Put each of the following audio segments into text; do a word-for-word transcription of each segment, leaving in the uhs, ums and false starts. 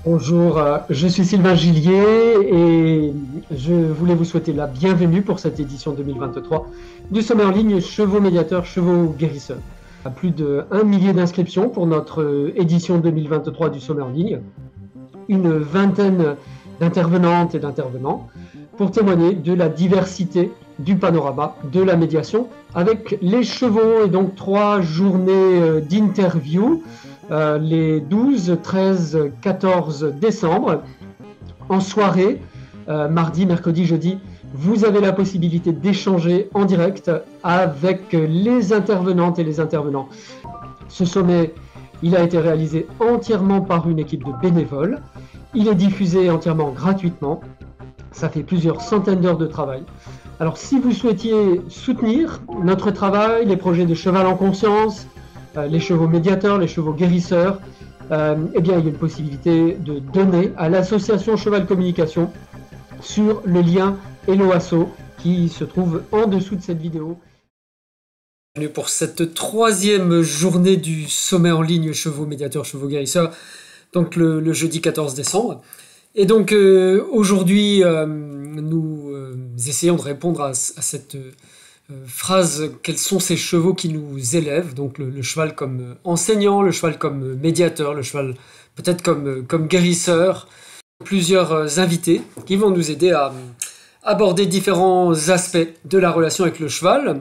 Bonjour, euh, je suis Sylvain Gillier et je voulais vous souhaiter la bienvenue pour cette édition deux mille vingt-trois du sommet en ligne Chevaux médiateurs, chevaux guérisseurs. À plus de un millier d'inscriptions pour notre euh, édition deux mille vingt-trois du sommet en ligne, une vingtaine d'intervenantes et d'intervenants pour témoigner de la diversité du panorama de la médiation avec les chevaux et donc trois journées euh, d'interview euh, les douze, treize, quatorze décembre en soirée, euh, mardi, mercredi, jeudi. Vous avez la possibilité d'échanger en direct avec les intervenantes et les intervenants. Ce sommet, il a été réalisé entièrement par une équipe de bénévoles. Il est diffusé entièrement gratuitement. Ça fait plusieurs centaines d'heures de travail. Alors, si vous souhaitiez soutenir notre travail, les projets de Cheval en Conscience, euh, les chevaux médiateurs, les chevaux guérisseurs, euh, eh bien, il y a une possibilité de donner à l'association Cheval Communication sur le lien Hello Asso qui se trouve en dessous de cette vidéo. Bienvenue pour cette troisième journée du sommet en ligne Chevaux médiateurs, chevaux guérisseurs, donc le, le jeudi quatorze décembre. Et donc euh, aujourd'hui, euh, nous euh, essayons de répondre à, à cette euh, phrase: quels sont ces chevaux qui nous élèvent? Donc le, le cheval comme enseignant, le cheval comme médiateur, le cheval peut-être comme, comme guérisseur. Plusieurs invités qui vont nous aider à aborder différents aspects de la relation avec le cheval.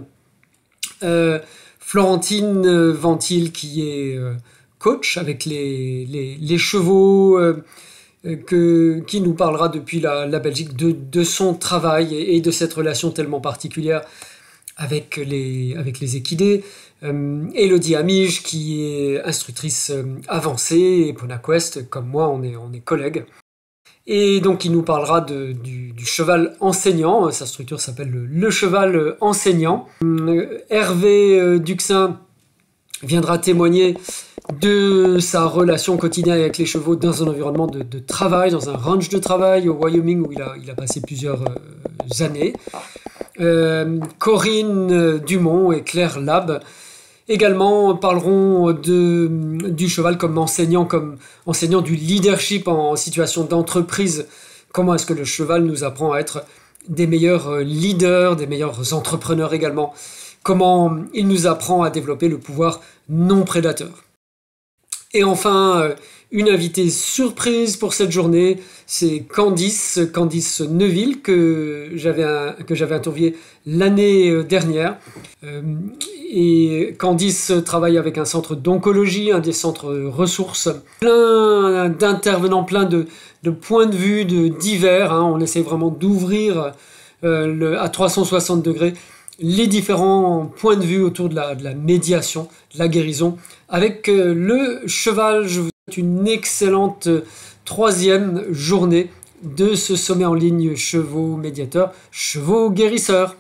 Euh, Florentine Ventil qui est euh, coach avec les, les, les chevaux, euh, que, qui nous parlera depuis la, la Belgique de, de son travail et, et de cette relation tellement particulière avec les, avec les équidés. Euh, Elodie Amige qui est instructrice euh, avancée, et PonaQuest, comme moi on est, on est collègues. Et donc il nous parlera de, du, du cheval enseignant. Sa structure s'appelle le, le cheval enseignant. Euh, Hervé euh, Duxin viendra témoigner de sa relation quotidienne avec les chevaux dans un environnement de, de travail, dans un ranch de travail au Wyoming où il a, il a passé plusieurs euh, années. Euh, Corinne Dumont et Claire Lab également parleront de, du cheval comme enseignant, comme enseignant du leadership en situation d'entreprise. Comment est-ce que le cheval nous apprend à être des meilleurs leaders, des meilleurs entrepreneurs également. Comment il nous apprend à développer le pouvoir non prédateur. Et enfin, une invitée surprise pour cette journée, c'est Candice, Candice Neuville, que j'avais, que j'avais interviewé l'année dernière. Euh, et Candice travaille avec un centre d'oncologie, un des centres ressources, plein d'intervenants, plein de, de points de vue de divers. Hein. On essaie vraiment d'ouvrir euh, le, à trois cent soixante degrés les différents points de vue autour de la, de la médiation, de la guérison. Avec euh, le cheval, je vous souhaite une excellente euh, troisième journée de ce sommet en ligne chevaux médiateurs, chevaux guérisseurs.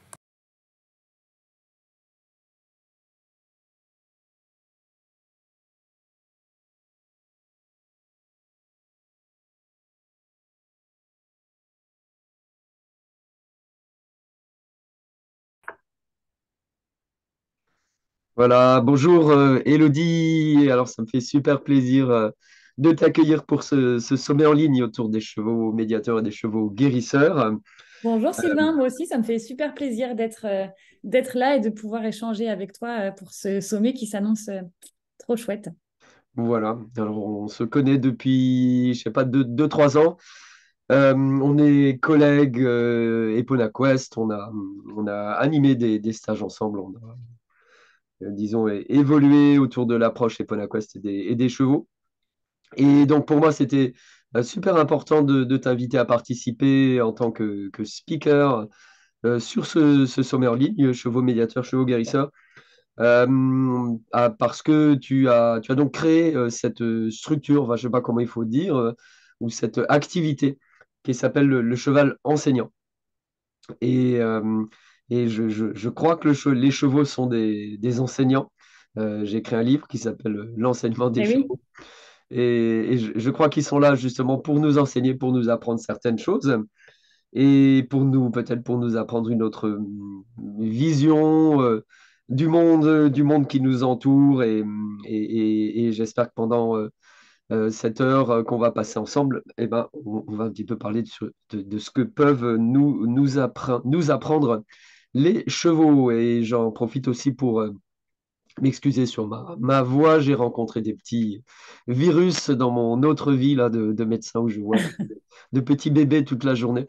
Voilà, bonjour euh, Elodie. Alors, ça me fait super plaisir euh, de t'accueillir pour ce, ce sommet en ligne autour des chevaux médiateurs et des chevaux guérisseurs. Bonjour Sylvain, moi aussi, ça me fait super plaisir d'être euh, d'être là et de pouvoir échanger avec toi euh, pour ce sommet qui s'annonce euh, trop chouette. Voilà, alors on se connaît depuis, je sais pas, deux, deux, trois ans. Euh, on est collègues euh, EponaQuest, on a, on a animé des, des stages ensemble, on a, euh, disons, é- évolué autour de l'approche EponaQuest et des, et des chevaux. Et donc pour moi, c'était euh, super important de, de t'inviter à participer en tant que, que speaker euh, sur ce, ce sommet en ligne, chevaux médiateurs, chevaux guérisseurs, euh, ah, parce que tu as, tu as donc créé euh, cette euh, structure, enfin, je ne sais pas comment il faut dire, euh, ou cette activité qui s'appelle le, le cheval enseignant. Et, euh, et je, je- je crois que le che- les chevaux sont des, des enseignants. Euh, j'ai écrit un livre qui s'appelle euh, L'enseignement des Eh oui, chevaux. Et, et je, je crois qu'ils sont là justement pour nous enseigner, pour nous apprendre certaines choses et pour nous, peut-être pour nous apprendre une autre hum, vision euh, du monde, euh, du monde qui nous entoure. Et, et, et- et j'espère que pendant, euh, euh, cette heure euh, qu'on va passer ensemble, eh ben, on, on va un petit peu parler de, ce- de- de ce que peuvent nous, nous, appre- nous apprendre les chevaux. Et j'en profite aussi pour euh, m'excuser sur ma, ma voix. J'ai rencontré des petits virus dans mon autre vie là, de, de médecin où je vois de, de petits bébés toute la journée.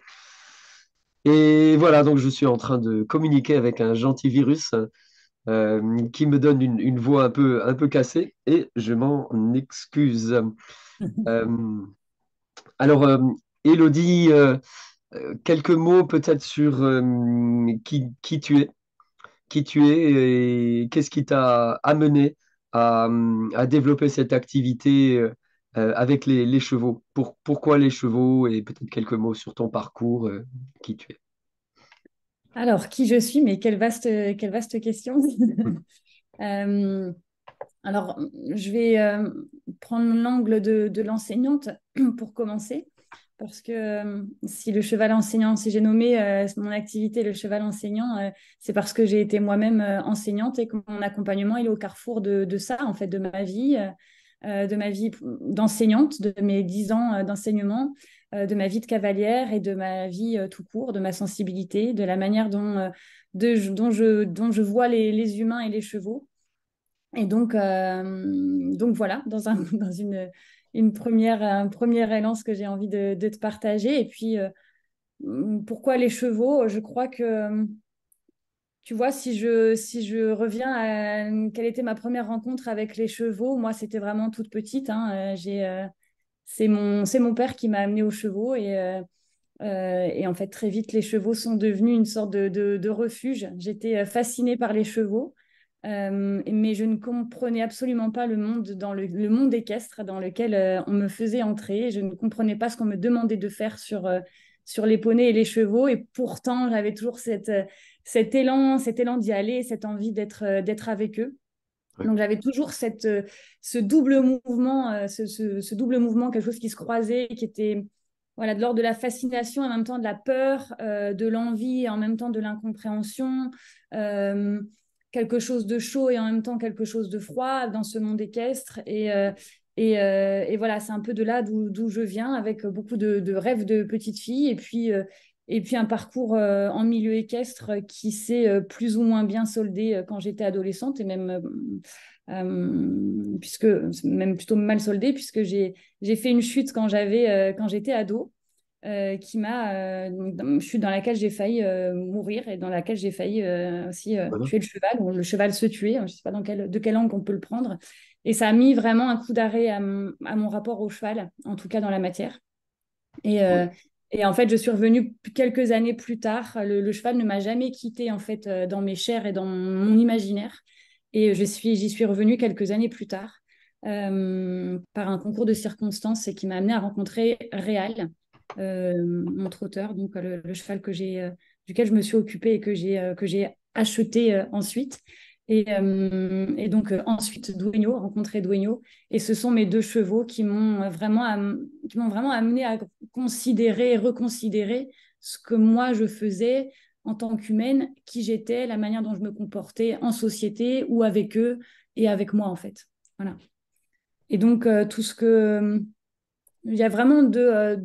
Et voilà, donc je suis en train de communiquer avec un gentil virus euh, qui me donne une, une voix un peu, un peu cassée et je m'en excuse. Euh, alors, euh, Élodie, euh, euh, quelques mots peut-être sur euh, qui, qui tu es, qui tu es et qu'est-ce qui t'a amené à, à développer cette activité euh, euh, avec les, les chevaux. Pour, pourquoi les chevaux et peut-être quelques mots sur ton parcours, euh, qui tu es. Alors, qui je suis, mais quelle vaste, quelle vaste question. Euh, alors, je vais euh, prendre l'angle de, de l'enseignante pour commencer, parce que euh, si le cheval enseignant, si j'ai nommé euh, mon activité le cheval enseignant, euh, c'est parce que j'ai été moi-même euh, enseignante et que mon accompagnement il est au carrefour de, de ça, en fait, de ma vie, euh, de ma vie d'enseignante, de mes dix ans euh, d'enseignement, euh, de ma vie de cavalière et de ma vie euh, tout court, de ma sensibilité, de la manière dont, euh, de, dont, je, dont je vois les, les humains et les chevaux. Et donc, euh, donc voilà, dans, un, dans une, une première, un premier élan, ce que j'ai envie de, de te partager. Et puis, euh, pourquoi les chevaux? Je crois que, tu vois, si je, si je reviens à quelle était ma première rencontre avec les chevaux, moi, c'était vraiment toute petite. Hein, euh, j'ai, euh, c'est mon, c'est mon père qui m'a amenée aux chevaux. Et, euh, euh, et en fait, très vite, les chevaux sont devenus une sorte de, de, de refuge. J'étais euh, fascinée par les chevaux. Euh, mais je ne comprenais absolument pas le monde dans le, le monde équestre dans lequel euh, on me faisait entrer. Je ne comprenais pas ce qu'on me demandait de faire sur, euh, sur les poneys et les chevaux. Et pourtant, j'avais toujours cette, euh, cet élan, cet élan d'y aller, cette envie d'être euh, d'être avec eux. Ouais. Donc j'avais toujours cette, euh, ce double mouvement, euh, ce, ce, ce double mouvement, quelque chose qui se croisait, qui était voilà, de l'ordre de la fascination, en même temps de la peur, euh, de l'envie, et en même temps de l'incompréhension, euh, quelque chose de chaud et en même temps quelque chose de froid dans ce monde équestre. Et, euh, et, euh, et voilà, c'est un peu de là d'où je viens, avec beaucoup de, de rêves de petite fille, et puis, euh, et puis un parcours euh, en milieu équestre qui s'est euh, plus ou moins bien soldé euh, quand j'étais adolescente, et même, euh, euh, puisque, même plutôt mal soldé, puisque j'ai j'ai fait une chute quand j'avais euh, quand j'étais ado, euh, qui m'a euh, une chute dans laquelle j'ai failli euh, mourir et dans laquelle j'ai failli euh, aussi euh, Voilà. tuer le cheval, ou le cheval se tuer, je ne sais pas dans quel, de quel angle on peut le prendre. Et ça a mis vraiment un coup d'arrêt à, mon- à mon rapport au cheval, en tout cas dans la matière. Et, Ouais. euh, et en fait, je suis revenue quelques années plus tard. Le, le cheval ne m'a jamais quittée en fait euh, dans mes chairs et dans mon imaginaire. Et je suis, j'y suis revenue quelques années plus tard euh, par un concours de circonstances et qui m'a amené à rencontrer Réal, euh, mon trotteur, donc le, le cheval que j'ai, euh, duquel je me suis occupée et que j'ai euh, que j'ai acheté euh, ensuite. Et, euh, et donc euh, ensuite Duegno, rencontrer Duegno. Et ce sont mes deux chevaux qui m'ont vraiment, am- qui m'ont vraiment amené à considérer et reconsidérer ce que moi je faisais en tant qu'humaine, qui j'étais, la manière dont je me comportais en société ou avec eux et avec moi en fait. Voilà. Et donc euh, tout ce que il y a vraiment deux, euh,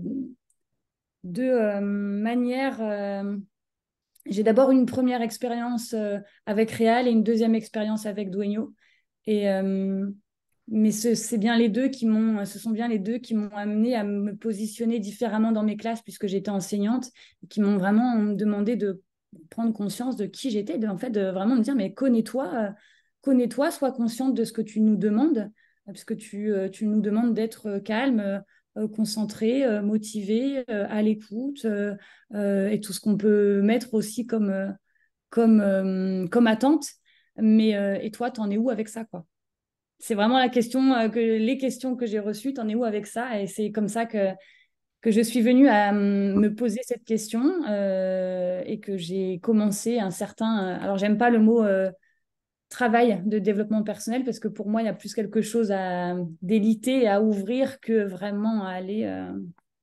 deux euh, manières. euh, J'ai d'abord une première expérience euh, avec Réal et une deuxième expérience avec Dueño. Et, euh, mais ce, c'est bien les deux qui m'ont, ce sont bien les deux qui m'ont amené à me positionner différemment dans mes classes puisque j'étais enseignante, qui m'ont vraiment demandé de prendre conscience de qui j'étais, de, en fait, de vraiment me dire, mais connais-toi, euh, connais-toi, sois consciente de ce que tu nous demandes, euh, parce que tu, euh, tu nous demandes d'être euh, calme, euh, euh, concentré, euh, motivé, euh, à l'écoute, euh, euh, et tout ce qu'on peut mettre aussi comme, euh, comme, euh, comme attente. Mais euh, et toi, t'en es où avec ça, quoi? C'est vraiment la question, euh, que, les questions que j'ai reçues, t'en es où avec ça? Et c'est comme ça que, que je suis venue à hum, me poser cette question euh, et que j'ai commencé un certain... euh, alors, j'aime pas le mot euh, travail de développement personnel parce que pour moi, il y a plus quelque chose à déliter et à ouvrir que vraiment à aller, euh,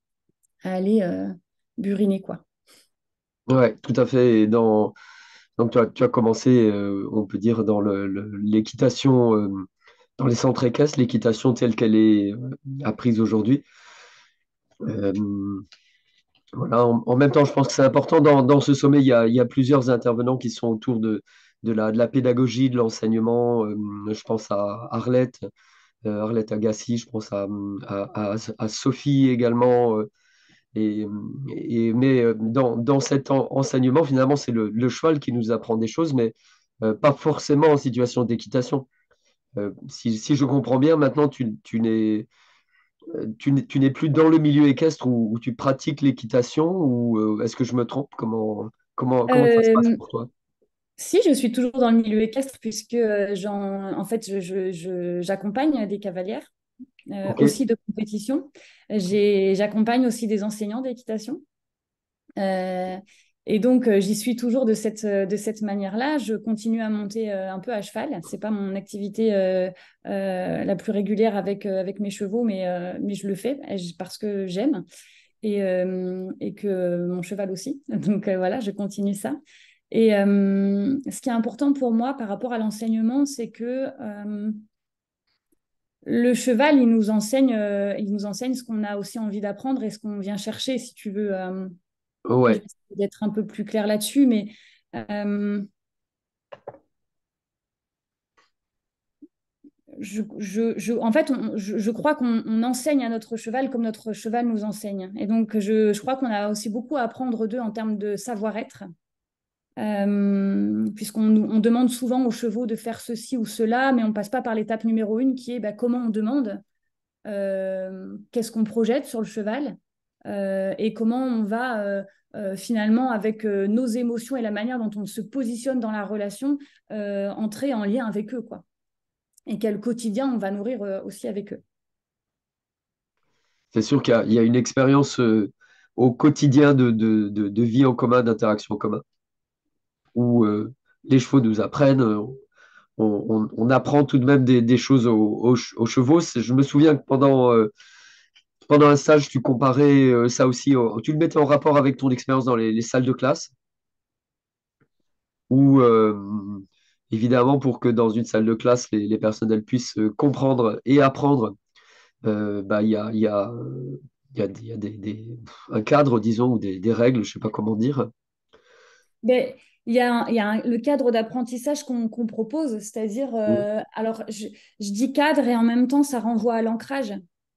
à aller euh, buriner, quoi. Ouais, tout à fait. Et dans, donc, tu as, tu as commencé, euh, on peut dire, dans le- le- l'équitation euh, dans les centres équestres, l'équitation telle qu'elle est euh, apprise aujourd'hui. Euh, voilà. En, en même temps, je pense que c'est important dans, dans ce sommet, il y a, il y a plusieurs intervenants qui sont autour de, de la, de la pédagogie, de l'enseignement. Euh, je pense à Arlette, euh, Arlette Agassi, je pense à, à, à- à Sophie également. euh, et, et- mais euh, dans, dans cet en- enseignement, finalement, c'est le, le cheval qui nous apprend des choses, mais euh, pas forcément en situation d'équitation. Euh, si, si je comprends bien, maintenant, tu, tu n'es euh, tu n'es tu n'es plus dans le milieu équestre où, où tu pratiques l'équitation ou euh, est-ce que je me trompe? Comment, comment, comment ça se passe Euh, pour toi? Si, je suis toujours dans le milieu équestre puisque euh, j'en, en fait, je, je- je- j'accompagne des cavalières, euh, Ok, aussi de compétition. J'ai, j'accompagne aussi des enseignants d'équitation. Euh, et donc, euh, j'y suis toujours de cette, euh, de cette manière-là. Je continue à monter euh, un peu à cheval. C'est pas mon activité euh, euh, la plus régulière avec, euh, avec mes chevaux, mais, euh, mais je le fais euh, parce que j'aime et, euh, et que mon cheval aussi. Donc euh, voilà, je continue ça. Et euh, ce qui est important pour moi par rapport à l'enseignement, c'est que euh, le cheval, il nous enseigne, euh, il nous enseigne ce qu'on a aussi envie d'apprendre et ce qu'on vient chercher, si tu veux. Euh, je vais ouais, essayer d'être un peu plus clair là-dessus, mais euh, je, je, je- en fait, on- je, je crois qu'on on enseigne à notre cheval comme notre cheval nous enseigne. Et donc, je, je crois qu'on a aussi beaucoup à apprendre d'eux en termes de savoir-être. Euh, puisqu'on nous- on demande souvent aux chevaux de faire ceci ou cela, mais on passe pas par l'étape numéro une qui est bah, comment on demande, euh, qu'est-ce qu'on projette sur le cheval, euh, et comment on va euh, euh, finalement, avec euh, nos émotions et la manière dont on se positionne dans la relation, euh, entrer en lien avec eux, quoi. Et quel quotidien on va nourrir euh, aussi avec eux. c'est sûr qu'il y a, il y a une expérience euh, au quotidien de, de, de, de vie en commun, d'interaction en commun, où euh, les chevaux nous apprennent, euh, on, on- on apprend tout de même des, des choses aux, aux ch- aux chevaux. C'est- Je me souviens que pendant, euh, pendant un stage, tu comparais euh, ça aussi, au- tu le mettais en rapport avec ton expérience dans les, les salles de classe. Où, euh, évidemment, pour que dans une salle de classe, les, les personnels puissent euh, comprendre et apprendre, euh, bah, il y a, il y a, euh, il y a, il y a des, des- un cadre, disons, ou des, des règles, je sais pas comment dire. Mais il y a, un- il y a un- le cadre d'apprentissage qu'on qu'on propose, c'est-à-dire, Mm. euh, alors je, je dis cadre et en même temps ça renvoie à l'ancrage.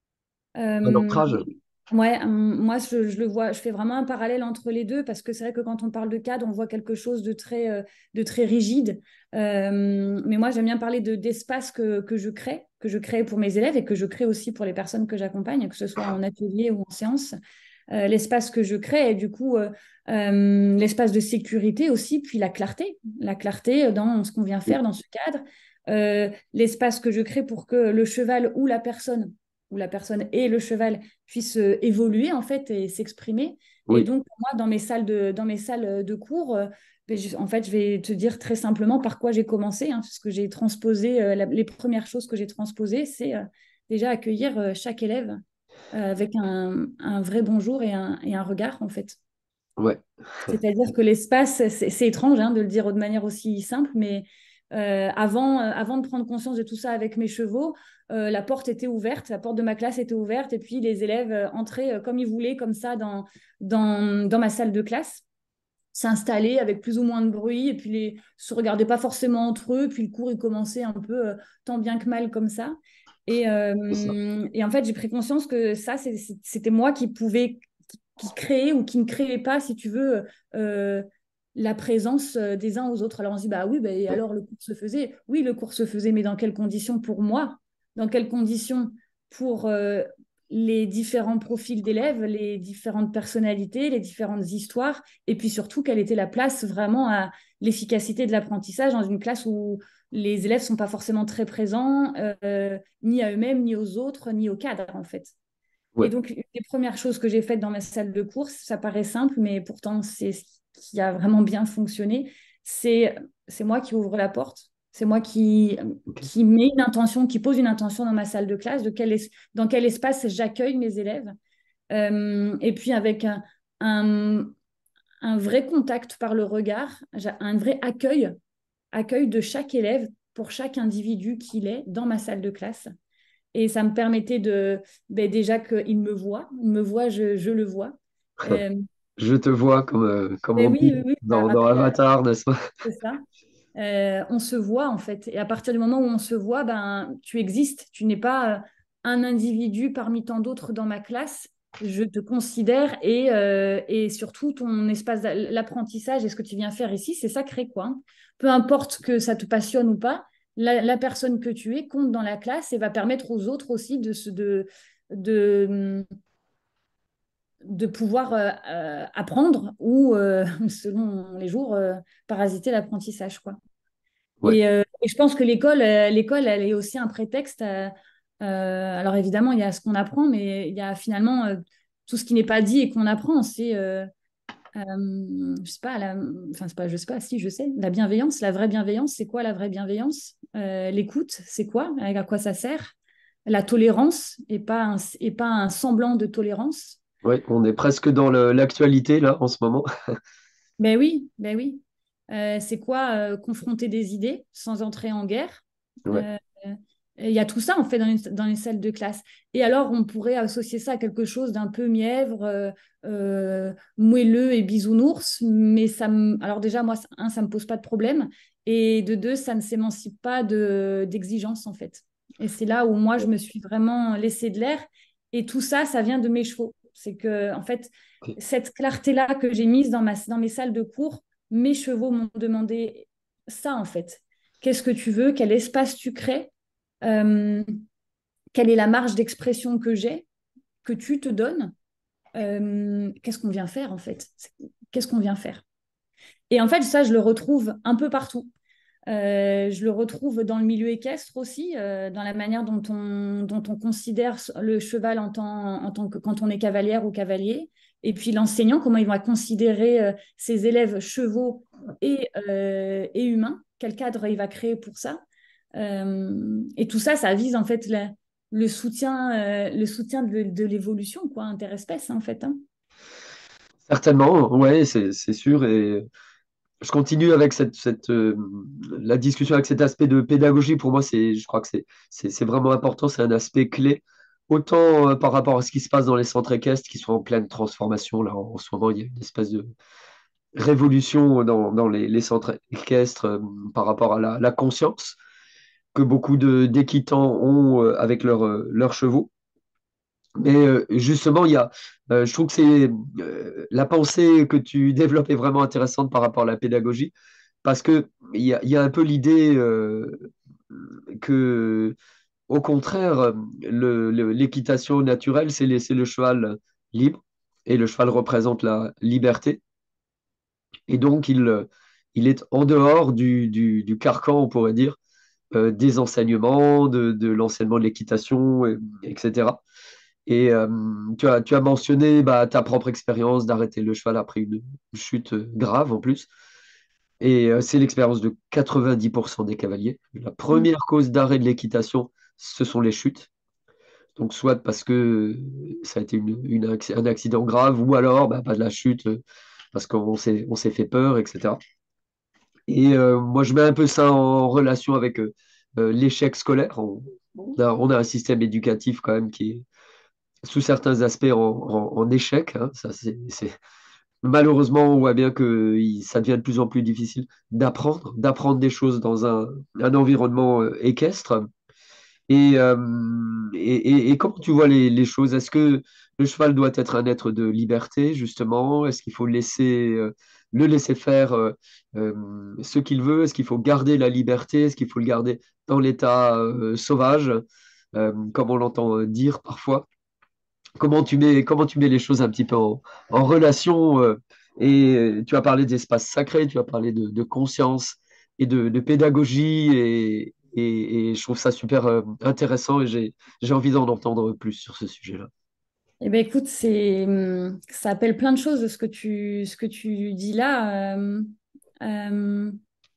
Un Euh, ancrage. ouais, hum, moi je, je le vois, je fais vraiment un parallèle entre les deux parce que c'est vrai que quand on parle de cadre, on voit quelque chose de très, euh, de très rigide. Euh, mais moi j'aime bien parler de d'espace que, que je crée, que je crée pour mes élèves et que je crée aussi pour les personnes que j'accompagne, que ce soit en atelier ou en séance. Euh, l'espace que je crée et du coup euh, euh, l'espace de sécurité aussi, puis la clarté, la clarté dans ce qu'on vient Mm. faire dans ce cadre. Euh, l'espace que je crée pour que le cheval ou la personne où la personne et le cheval puissent euh, évoluer en fait et s'exprimer. Et Oui, donc, moi, dans mes salles de, dans mes salles de cours, euh, ben, je- en fait, je vais te dire très simplement par quoi j'ai commencé, hein, parce que j'ai transposé, euh, la- les premières choses que j'ai transposées, c'est euh, déjà accueillir euh, chaque élève euh, avec un, un vrai bonjour et un, et un regard, en fait. ouais, C'est-à-dire que l'espace, c'est c'est étrange hein, de le dire de manière aussi simple, mais euh, avant, euh, avant de prendre conscience de tout ça avec mes chevaux, euh, la porte était ouverte, la porte de ma classe était ouverte, et puis les élèves euh, entraient euh, comme ils voulaient, comme ça, dans, dans, dans ma salle de classe, s'installer avec plus ou moins de bruit, et puis les se regardaient pas forcément entre eux, puis le cours il commençait un peu euh, tant bien que mal comme ça. Et, c'est ça. euh, et en fait, j'ai pris conscience que ça, c'est- c'est- c'était moi qui pouvais, qui, qui créait ou qui ne créait pas, si tu veux, euh, la présence euh, des uns aux autres. Alors on se dit, bah oui, bah, et Ouais, alors le cours se faisait. Oui, le cours se faisait, mais dans quelles conditions pour moi? Dans quelles conditions pour euh, les différents profils d'élèves, les différentes personnalités, les différentes histoires, et puis surtout, quelle était la place vraiment à l'efficacité de l'apprentissage dans une classe où les élèves ne sont pas forcément très présents, euh, ni à eux-mêmes, ni aux autres, ni au cadre, en fait. Et ouais, donc, une des premières choses que j'ai faites dans ma salle de course, ça paraît simple, mais pourtant, c'est ce qui a vraiment bien fonctionné, c'est c'est moi qui ouvre la porte, c'est moi qui, ok. qui met une intention, qui pose une intention dans ma salle de classe, de quel es- dans quel espace j'accueille mes élèves. Euh, et puis, avec un, un, un vrai contact par le regard, un vrai accueil, accueil de chaque élève pour chaque individu qu'il est dans ma salle de classe. Et ça me permettait de, ben déjà qu'il me voit, il me voit, je, je le vois. Euh, Je te vois comme, euh, comme ben on oui, dit oui, oui, ça dans, dans rappelle, Avatar, n'est-ce pas? c'est ça. Euh, on se voit en fait. Et à partir du moment où on se voit, ben, tu existes. Tu n'es pas euh, un individu parmi tant d'autres dans ma classe. Je te considère et, euh, et surtout ton espace, d'a- l'apprentissage et ce que tu viens faire ici, c'est sacré quoi, hein. Peu importe que ça te passionne ou pas, la, la personne que tu es compte dans la classe et va permettre aux autres aussi de, se- de, de, de pouvoir euh, euh, apprendre ou, euh, selon les jours, euh, parasiter l'apprentissage quoi. Ouais. Et, euh, et je pense que l'école, euh, l'école, elle est aussi un prétexte. euh, euh, alors évidemment, il y a ce qu'on apprend, mais il y a finalement euh, tout ce qui n'est pas dit et qu'on apprend. C'est, euh, euh, je sais pas, la, enfin c'est pas, je sais pas, si je sais, la bienveillance, la vraie bienveillance, c'est quoi la vraie bienveillance? Euh, l'écoute, c'est quoi? À quoi ça sert? La tolérance et pas un, et pas un semblant de tolérance. Ouais, on est presque dans le- l'actualité là en ce moment. Ben oui, ben oui. Euh, c'est quoi euh, confronter des idées sans entrer en guerre? Ouais. Euh, Il y a tout ça, en fait, dans les, dans les salles de classe. Et alors, on pourrait associer ça à quelque chose d'un peu mièvre, euh, euh, moelleux et bisounours. Mais ça me... Alors déjà, moi, un, ça ne me pose pas de problème. Et de deux, ça ne s'émancipe pas de, d'exigence, en fait. Et c'est là où moi, je me suis vraiment laissé de l'air. Et tout ça, ça vient de mes chevaux. C'est que, en fait, Ok. cette clarté-là que j'ai mise dans, ma, dans mes salles de cours, mes chevaux m'ont demandé ça, en fait. Qu'est-ce que tu veux? Quel espace tu crées? Euh, quelle est la marge d'expression que j'ai, que tu te donnes, euh, qu'est-ce qu'on vient faire en fait, qu'est-ce qu'on vient faire. Et en fait, ça, je le retrouve un peu partout. Euh, je le retrouve dans le milieu équestre aussi, euh, dans la manière dont on, dont on considère le cheval en tant, en tant que quand on est cavalière ou cavalier. Et puis l'enseignant, comment il va considérer euh, ses élèves chevaux et, euh, et humains, quel cadre il va créer pour ça. Euh, et tout ça, ça vise en fait la- le soutien, euh, le soutien de, de l'évolution, quoi, interespèce, en fait, hein. Certainement, ouais, c'est c'est sûr. Et je continue avec cette, cette, euh, la discussion avec cet aspect de pédagogie. Pour moi, c'est, je crois que c'est, c'est, c'est vraiment important. C'est un aspect clé. Autant euh, par rapport à ce qui se passe dans les centres équestres qui sont en pleine transformation. Là, en, en ce moment, il y a une espèce de révolution dans, dans les, les centres équestres euh, par rapport à la, la conscience que beaucoup de, d'équitants ont euh, avec leurs euh, leurs chevaux. Mais euh, justement, il y a, euh, je trouve que c'est euh, la pensée que tu développes est vraiment intéressante par rapport à la pédagogie, parce que il y a, il y a un peu l'idée euh, que, au contraire, le- le- l'équitation naturelle, c'est laisser le cheval libre, et le cheval représente la liberté, et donc il, euh, il est en dehors du, du, du carcan, on pourrait dire, euh, des enseignements, de, de l'enseignement de l'équitation, et- etc. Et euh, tu as, tu as mentionné bah, ta propre expérience d'arrêter le cheval après une chute grave en plus. Et euh, c'est l'expérience de quatre-vingt-dix pour cent des cavaliers. La Mm. première cause d'arrêt de l'équitation, ce sont les chutes. Donc soit parce que ça a été une, une acc- un accident grave, ou alors bah, pas de la chute euh, parce qu'on s'est, on s'est fait peur, et cetera. Et euh, moi, je mets un peu ça en relation avec euh, euh, l'échec scolaire. On, on a, on a un système éducatif quand même qui est sous certains aspects en, en- en échec, hein. Ça, c'est, c'est- Malheureusement, on voit bien que il- ça devient de plus en plus difficile d'apprendre, d'apprendre des choses dans un, un environnement euh, équestre. Et, euh, et, et- et comment tu vois les, les choses? Est-ce que le cheval doit être un être de liberté, justement? Est-ce qu'il faut laisser, euh, le laisser faire euh, euh, ce qu'il veut? Est-ce qu'il faut garder la liberté? Est-ce qu'il faut le garder dans l'état euh, sauvage, euh, comme on l'entend euh, dire parfois? Comment tu mets, comment tu mets les choses un petit peu en, en relation euh, et euh, tu as parlé d'espace sacré, tu as parlé de, de conscience et de, de pédagogie et, et- et je trouve ça super euh, intéressant et j'ai, j'ai envie d'en entendre plus sur ce sujet-là. Eh ben écoute, c'est, hum, ça appelle plein de choses de ce que tu, ce que tu dis là. Euh, euh,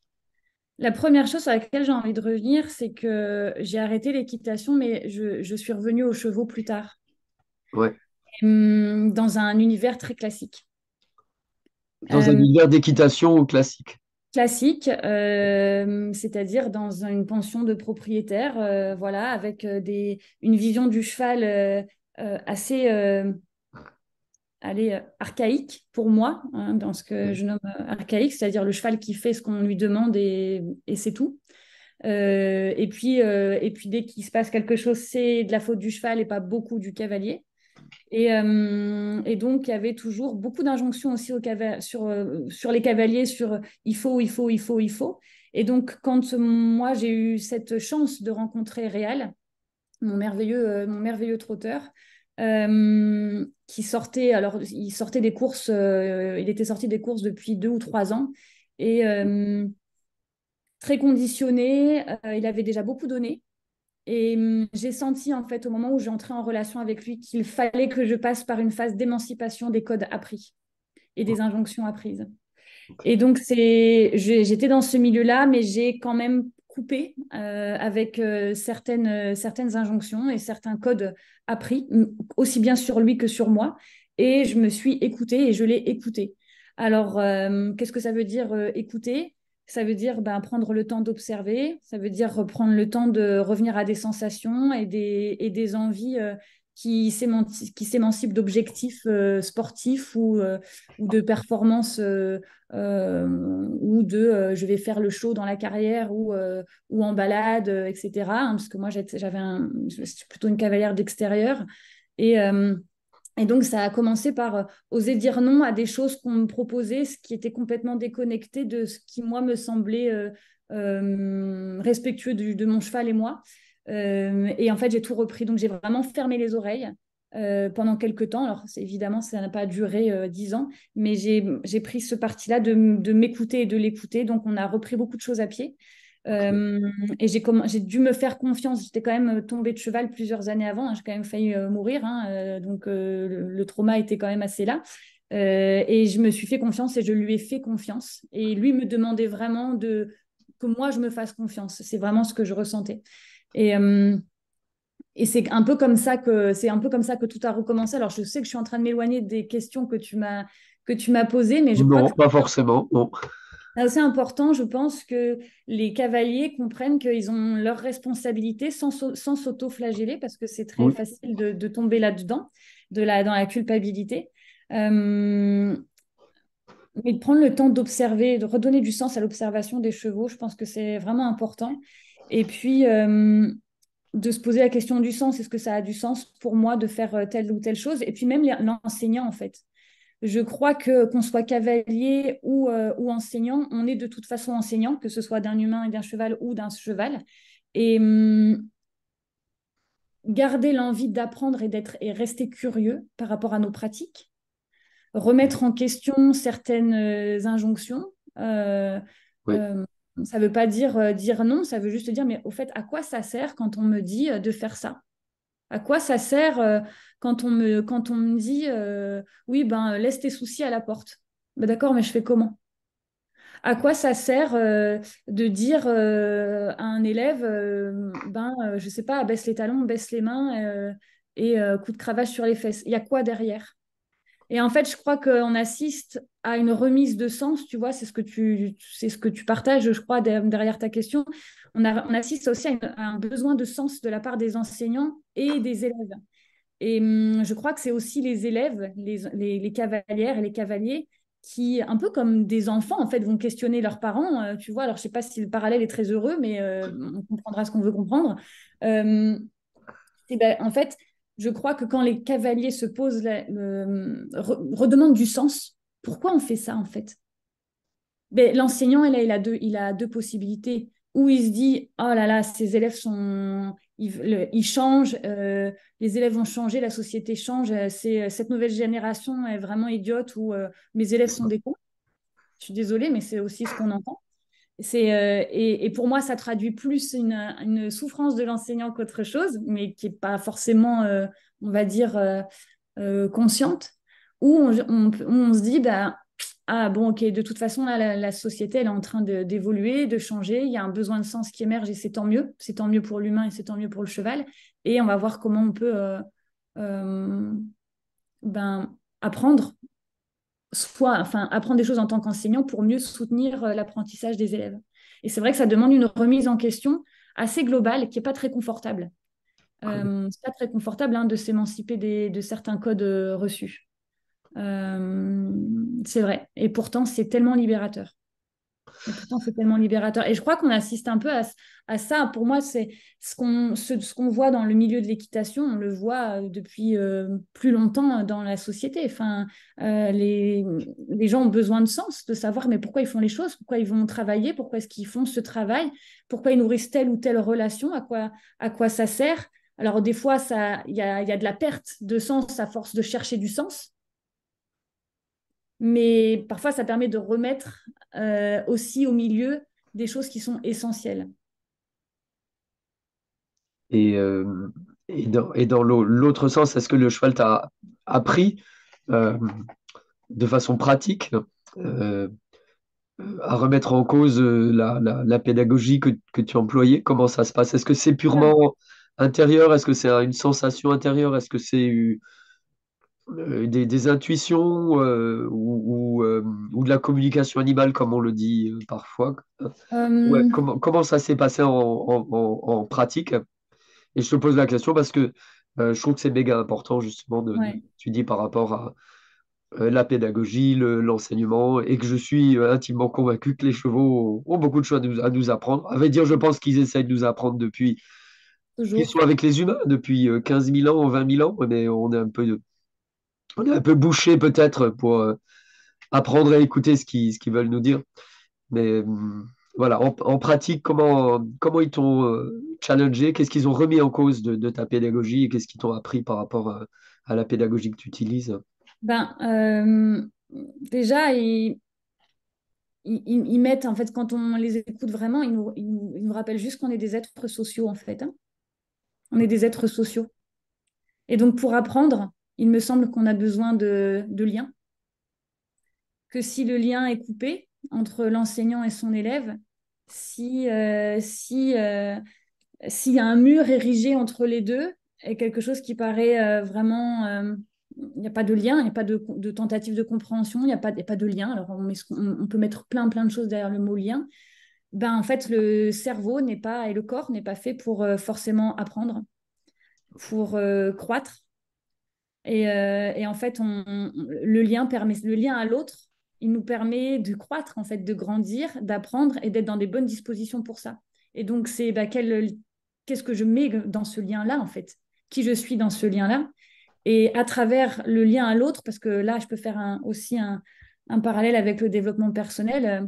la première chose sur laquelle j'ai envie de revenir, c'est que j'ai arrêté l'équitation, mais je, je suis revenue aux chevaux plus tard, Ouais. hum, dans un univers très classique. Dans un Euh, univers d'équitation classique. classique, euh, c'est-à-dire dans une pension de propriétaire, euh, voilà, avec euh, des, une vision du cheval euh, euh, assez euh, allez, euh, archaïque pour moi, hein, dans ce que Oui. je nomme euh, archaïque, c'est-à-dire le cheval qui fait ce qu'on lui demande et, et c'est tout. Euh, et puis, euh, et puis dès qu'il se passe quelque chose, c'est de la faute du cheval et pas beaucoup du cavalier. Et, euh, et donc, il y avait toujours beaucoup d'injonctions aussi au cava- sur, euh, sur les cavaliers, sur euh, il faut, il faut, il faut, il faut. Et donc, quand euh, moi, j'ai eu cette chance de rencontrer Réal, mon merveilleux, euh, mon merveilleux trotteur, euh, qui sortait, alors, il sortait des courses, euh, il était sorti des courses depuis deux ou trois ans. Et euh, très conditionné, euh, il avait déjà beaucoup donné. Et hum, j'ai senti, en fait, au moment où j'ai entré en relation avec lui, qu'il fallait que je passe par une phase d'émancipation des codes appris et des injonctions apprises. Et donc, c'est, j'ai- j'étais dans ce milieu-là, mais j'ai quand même coupé euh, avec euh, certaines, euh, certaines injonctions et certains codes appris, m- aussi bien sur lui que sur moi. Et je me suis écoutée et je l'ai écouté. Alors, euh, qu'est-ce que ça veut dire euh, écouter? Ça veut dire ben, prendre le temps d'observer, ça veut dire prendre le temps de revenir à des sensations et des, et des envies euh, qui s'émanci- qui s'émancipent d'objectifs euh, sportifs ou, euh, ou de performances euh, euh, ou de euh, je vais faire le show dans la carrière ou, euh, ou en balade, euh, et cetera. Hein, parce que moi, j'avais un, je suis plutôt une cavalière d'extérieur. Et, euh, et donc, ça a commencé par euh, oser dire non à des choses qu'on me proposait, ce qui était complètement déconnecté de ce qui, moi, me semblait euh, euh, respectueux du, de mon cheval et moi. Euh, et en fait, j'ai tout repris. Donc, j'ai vraiment fermé les oreilles euh, pendant quelques temps. Alors, évidemment, ça n'a pas duré euh, dix ans, mais j'ai pris ce parti-là de, de m'écouter et de l'écouter. Donc, on a repris beaucoup de choses à pied. Ok. Euh, et j'ai dû me faire confiance. J'étais quand même tombée de cheval plusieurs années avant. Hein. J'ai quand même failli euh, mourir. Hein. Euh, donc, euh, le, le, trauma était quand même assez là. Euh, et je me suis fait confiance et je lui ai fait confiance. Et lui me demandait vraiment de, que moi, je me fasse confiance. C'est vraiment ce que je ressentais. Et, euh, et c'est un peu comme ça que c'est un peu comme ça que tout a recommencé. Alors, je sais que je suis en train de m'éloigner des questions que tu m'as que tu m'as posées, mais je crois que Non, pas forcément. Non. c'est assez important. Je pense que les cavaliers comprennent qu'ils ont leurs responsabilités sans, sans s'auto-flageller parce que c'est très Oui. facile de, de tomber là-dedans, de la, dans la culpabilité. Euh, mais de prendre le temps d'observer, de redonner du sens à l'observation des chevaux, je pense que c'est vraiment important. Et puis, euh, de se poser la question du sens. Est-ce que ça a du sens pour moi de faire euh, telle ou telle chose? Et puis même l'enseignant, en fait. Je crois que qu'on soit cavalier ou, euh, ou enseignant, on est de toute façon enseignant, que ce soit d'un humain et d'un cheval ou d'un cheval. Et hum, garder l'envie d'apprendre et d'être et rester curieux par rapport à nos pratiques, remettre en question certaines euh, injonctions. Euh, Oui. euh, ça ne veut pas dire euh, dire non, ça veut juste dire, mais au fait, à quoi ça sert quand on me dit euh, de faire ça? À quoi ça sert euh, quand on me, quand on me dit euh, oui, ben, laisse tes soucis à la porte? Ben, d'accord, mais je fais comment? À quoi ça sert euh, de dire euh, à un élève, euh, ben, euh, je sais pas, baisse les talons, baisse les mains euh, et euh, coup de cravache sur les fesses? Il y a quoi derrière? Et en fait, je crois qu'on assiste à une remise de sens, tu vois, c'est ce que tu, c'est ce que tu partages, je crois, derrière ta question. On, a, on assiste aussi à, une- à un besoin de sens de la part des enseignants et des élèves. Et hum, je crois que c'est aussi les élèves, les, les, les cavalières et les cavaliers qui, un peu comme des enfants, en fait, vont questionner leurs parents. Euh, tu vois, alors je ne sais pas si le parallèle est très heureux, mais euh, on comprendra ce qu'on veut comprendre. Euh, et ben, en fait, je crois que quand les cavaliers se posent, la- le- re- redemandent du sens, pourquoi on fait ça, en fait? Ben, l'enseignant, il a, il a deux, il a deux possibilités. Ou il se dit, oh là là, ces élèves sont, ils, le- ils changent, euh, les élèves vont changer, la société change, euh, c'est, cette nouvelle génération est vraiment idiote ou euh, mes élèves sont des cons. Je suis désolée, mais c'est aussi ce qu'on entend. C'est, euh, et, et pour moi, ça traduit plus une, une souffrance de l'enseignant qu'autre chose, mais qui n'est pas forcément, euh, on va dire, euh, euh, consciente, où on, on, on se dit, bah, ah bon, ok, de toute façon, là, la, la société, elle est en train de- d'évoluer, de changer, il y a un besoin de sens qui émerge et c'est tant mieux, c'est tant mieux pour l'humain et c'est tant mieux pour le cheval, et on va voir comment on peut euh, euh, ben, apprendre soit, enfin, apprendre des choses en tant qu'enseignant pour mieux soutenir euh, l'apprentissage des élèves. Et c'est vrai que ça demande une remise en question assez globale qui n'est pas très confortable. Euh, c'est pas très confortable hein, de s'émanciper des- de certains codes euh, reçus. Euh, c'est vrai. Et pourtant, c'est tellement libérateur. Et pourtant, c'est tellement libérateur. Et je crois qu'on assiste un peu à, à ça. Pour moi, c'est ce qu'on ce, ce qu'on voit dans le milieu de l'équitation, on le voit euh, depuis euh, plus longtemps dans la société. Enfin, euh, les, les gens ont besoin de sens, de savoir mais pourquoi ils font les choses, pourquoi ils vont travailler, pourquoi est-ce qu'ils font ce travail, pourquoi ils nourrissent telle ou telle relation, à quoi, à quoi ça sert. Alors, des fois, ça, il y a, il y a de la perte de sens à force de chercher du sens. Mais parfois, ça permet de remettre euh, aussi au milieu des choses qui sont essentielles. Et, euh, et dans, et dans l'au- l'autre sens, est-ce que le cheval t'a appris euh, de façon pratique euh, à remettre en cause euh, la, la- la pédagogie que, que tu employais? Comment ça se passe? Est-ce que c'est purement intérieur? Est-ce que c'est une sensation intérieure? Est-ce que c'est euh, des, des intuitions euh, ou, ou, euh, ou de la communication animale, comme on le dit euh, parfois? Ouais, Euh, comment, comment ça s'est passé en, en- en- en pratique? Et je te pose la question parce que euh, je trouve que c'est méga important justement de, de ouais. tu dis par rapport à euh, la pédagogie, le- l'enseignement, et que je suis euh, intimement convaincu que les chevaux ont, ont beaucoup de choses à nous, à nous apprendre. À vrai dire, je pense qu'ils essayent de nous apprendre depuis qu'ils sont Toujours. avec les humains, depuis euh, quinze mille ans, vingt mille ans, mais on est un peu, on est un peu bouché peut-être pour euh, apprendre à écouter ce qu'ils ce qu'ils veulent nous dire. Mais hum, voilà, en, en pratique, comment, comment ils t'ont euh, challengé? Qu'est-ce qu'ils ont remis en cause de, de ta pédagogie et qu'est-ce qu'ils t'ont appris par rapport à, à la pédagogie que tu utilises? Ben, euh, déjà, ils, ils, ils mettent, en fait, quand on les écoute vraiment, ils nous, ils nous, ils nous rappellent juste qu'on est des êtres sociaux, en fait. Hein. On est des êtres sociaux. Et donc, pour apprendre, il me semble qu'on a besoin de, de liens. Que si le lien est coupé entre l'enseignant et son élève, si, euh, si, euh, s'il y a un mur érigé entre les deux, et quelque chose qui paraît euh, vraiment... euh, il n'y a pas de lien, il n'y a pas de, de tentative de compréhension, il n'y a, pas- il y a pas de lien. Alors, on, met ce qu'on- on peut mettre plein, plein de choses derrière le mot lien. Ben, en fait, le cerveau n'est pas, et le corps n'est pas fait pour euh, forcément apprendre, pour euh, croître. Et, euh, et en fait, on, on- le lien permet, le lien à l'autre, il nous permet de croître, en fait, de grandir, d'apprendre et d'être dans des bonnes dispositions pour ça. Et donc, c'est bah, quel, qu'est-ce que je mets dans ce lien-là, en fait? Qui je suis dans ce lien-là? Et à travers le lien à l'autre, parce que là, je peux faire un- aussi un, un parallèle avec le développement personnel.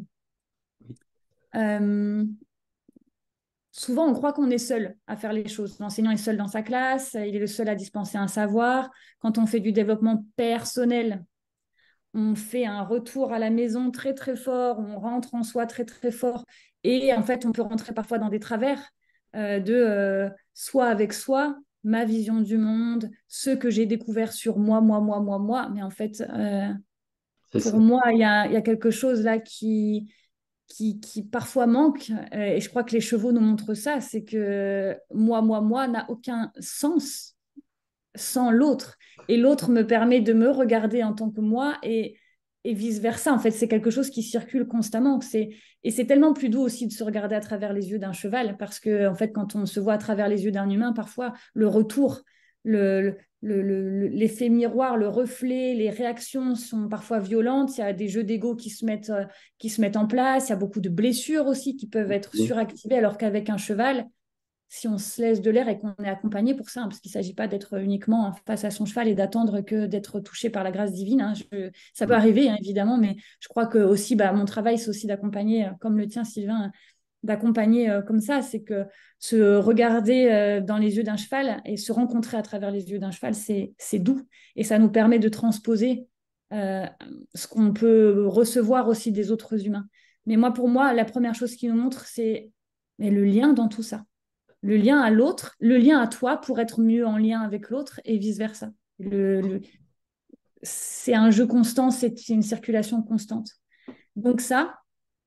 euh, Souvent, on croit qu'on est seul à faire les choses. L'enseignant est seul dans sa classe, il est le seul à dispenser un savoir. Quand on fait du développement personnel, on fait un retour à la maison très très fort, on rentre en soi très très fort. Et en fait, on peut rentrer parfois dans des travers euh, de euh, soi avec soi, ma vision du monde, ce que j'ai découvert sur moi, moi, moi, moi, moi. Mais en fait, euh, C'est ça. pour moi, il y a, il y a quelque chose là qui, qui, qui parfois manque, euh, et je crois que les chevaux nous montrent ça, c'est que moi, moi, moi n'a aucun sens sans l'autre. Et l'autre me permet de me regarder en tant que moi et, et vice-versa. En fait, c'est quelque chose qui circule constamment. C'est, et c'est tellement plus doux aussi de se regarder à travers les yeux d'un cheval parce que, en fait, quand on se voit à travers les yeux d'un humain, parfois, le retour, le, le, le, l'effet miroir, le reflet, les réactions sont parfois violentes. Il y a des jeux d'ego qui se mettent, euh, qui se mettent en place. Il y a beaucoup de blessures aussi qui peuvent être suractivées, alors qu'avec un cheval, si on se laisse de l'air et qu'on est accompagné pour ça, hein, parce qu'il ne s'agit pas d'être uniquement face à son cheval et d'attendre que d'être touché par la grâce divine. Hein. Je, ça peut arriver, hein, évidemment, mais je crois que aussi, bah, mon travail, c'est aussi d'accompagner, euh, comme le tien, Sylvain, d'accompagner euh, comme ça. C'est que se regarder euh, dans les yeux d'un cheval et se rencontrer à travers les yeux d'un cheval, c'est, c'est doux. Et ça nous permet de transposer euh, ce qu'on peut recevoir aussi des autres humains. Mais moi, pour moi, la première chose qui nous montre, c'est mais le lien dans tout ça, le lien à l'autre, le lien à toi pour être mieux en lien avec l'autre et vice-versa. Le, le, c'est un jeu constant, c'est une circulation constante. Donc ça,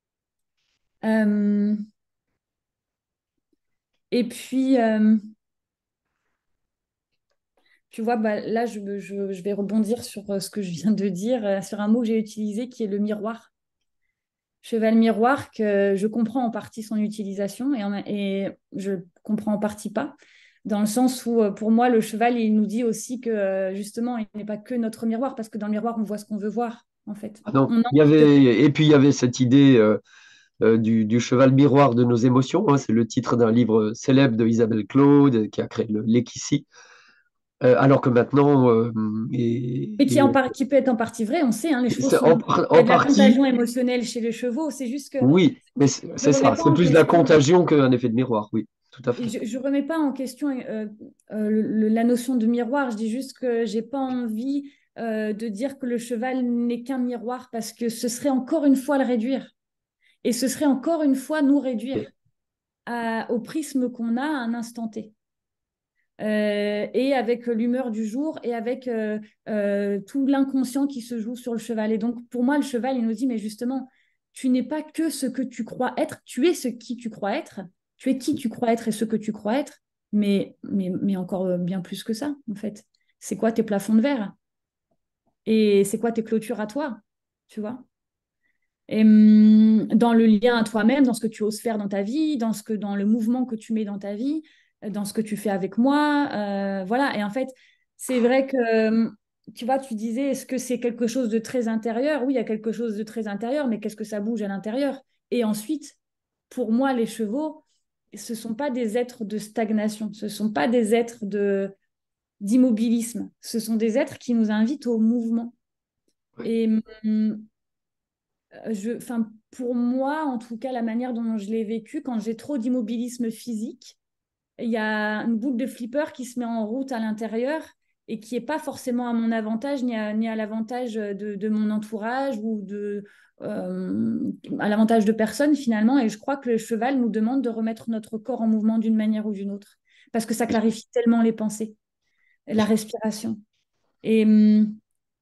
euh, et puis, euh, tu vois, bah, là, je, je, je vais rebondir sur euh, ce que je viens de dire, euh, sur un mot que j'ai utilisé qui est le miroir. Cheval miroir, que je comprends en partie son utilisation et, en- et je comprends en partie pas, dans le sens où euh, pour moi, le cheval, il nous dit aussi que euh, justement, il n'est pas que notre miroir, parce que dans le miroir, on voit ce qu'on veut voir, en fait. Ah non, On il y entre avait, et puis il y avait cette idée euh, euh, du, du cheval miroir de nos émotions, hein. C'est le titre d'un livre célèbre de Isabelle Claude qui a créé le l'Equissi. Euh, alors que maintenant, euh, Et et, qui, en et par- qui peut être en partie vrai, on sait, hein, les chevaux c'est en, sont... par- Il y a en de la partie, contagion émotionnelle chez les chevaux, c'est juste que oui, mais c'est je c'est ne remets ça, pas c'est en plus de la question, contagion qu'un effet de miroir, oui, tout à fait. je ne remets pas en question euh, euh, le- la notion de miroir, je dis juste que j'ai pas envie euh, de dire que le cheval n'est qu'un miroir, parce que ce serait encore une fois le réduire, et ce serait encore une fois nous réduire à- au prisme qu'on a à un instant T. Euh, et avec l'humeur du jour et avec euh, euh, tout l'inconscient qui se joue sur le cheval. Et donc, pour moi, le cheval, il nous dit, mais justement, tu n'es pas que ce que tu crois être, tu es ce qui tu crois être, tu es qui tu crois être et ce que tu crois être, mais, mais, mais encore bien plus que ça, en fait. C'est quoi tes plafonds de verre? Et c'est quoi tes clôtures à toi? Tu vois? Et hum, dans le lien à toi-même, dans ce que tu oses faire dans ta vie, dans ce que, dans le mouvement que tu mets dans ta vie, euh, dans ce que tu fais avec moi, euh, voilà. Et en fait, c'est vrai que, hum, tu vois, tu disais, est-ce que c'est quelque chose de très intérieur? Oui, il y a quelque chose de très intérieur, mais qu'est-ce que ça bouge à l'intérieur? Et ensuite, pour moi, les chevaux, ce sont pas des êtres de stagnation, ce sont pas des êtres de d'immobilisme, ce sont des êtres qui nous invitent au mouvement. Oui, Et hum, je, enfin, pour moi, en tout cas, la manière dont je l'ai vécu, quand j'ai trop d'immobilisme physique, il y a une boule de flipper qui se met en route à l'intérieur et qui n'est pas forcément à mon avantage ni à, ni à l'avantage de, de mon entourage ou de, euh, à l'avantage de personne finalement. Et je crois que le cheval nous demande de remettre notre corps en mouvement d'une manière ou d'une autre parce que ça clarifie tellement les pensées, la respiration. Et, hum,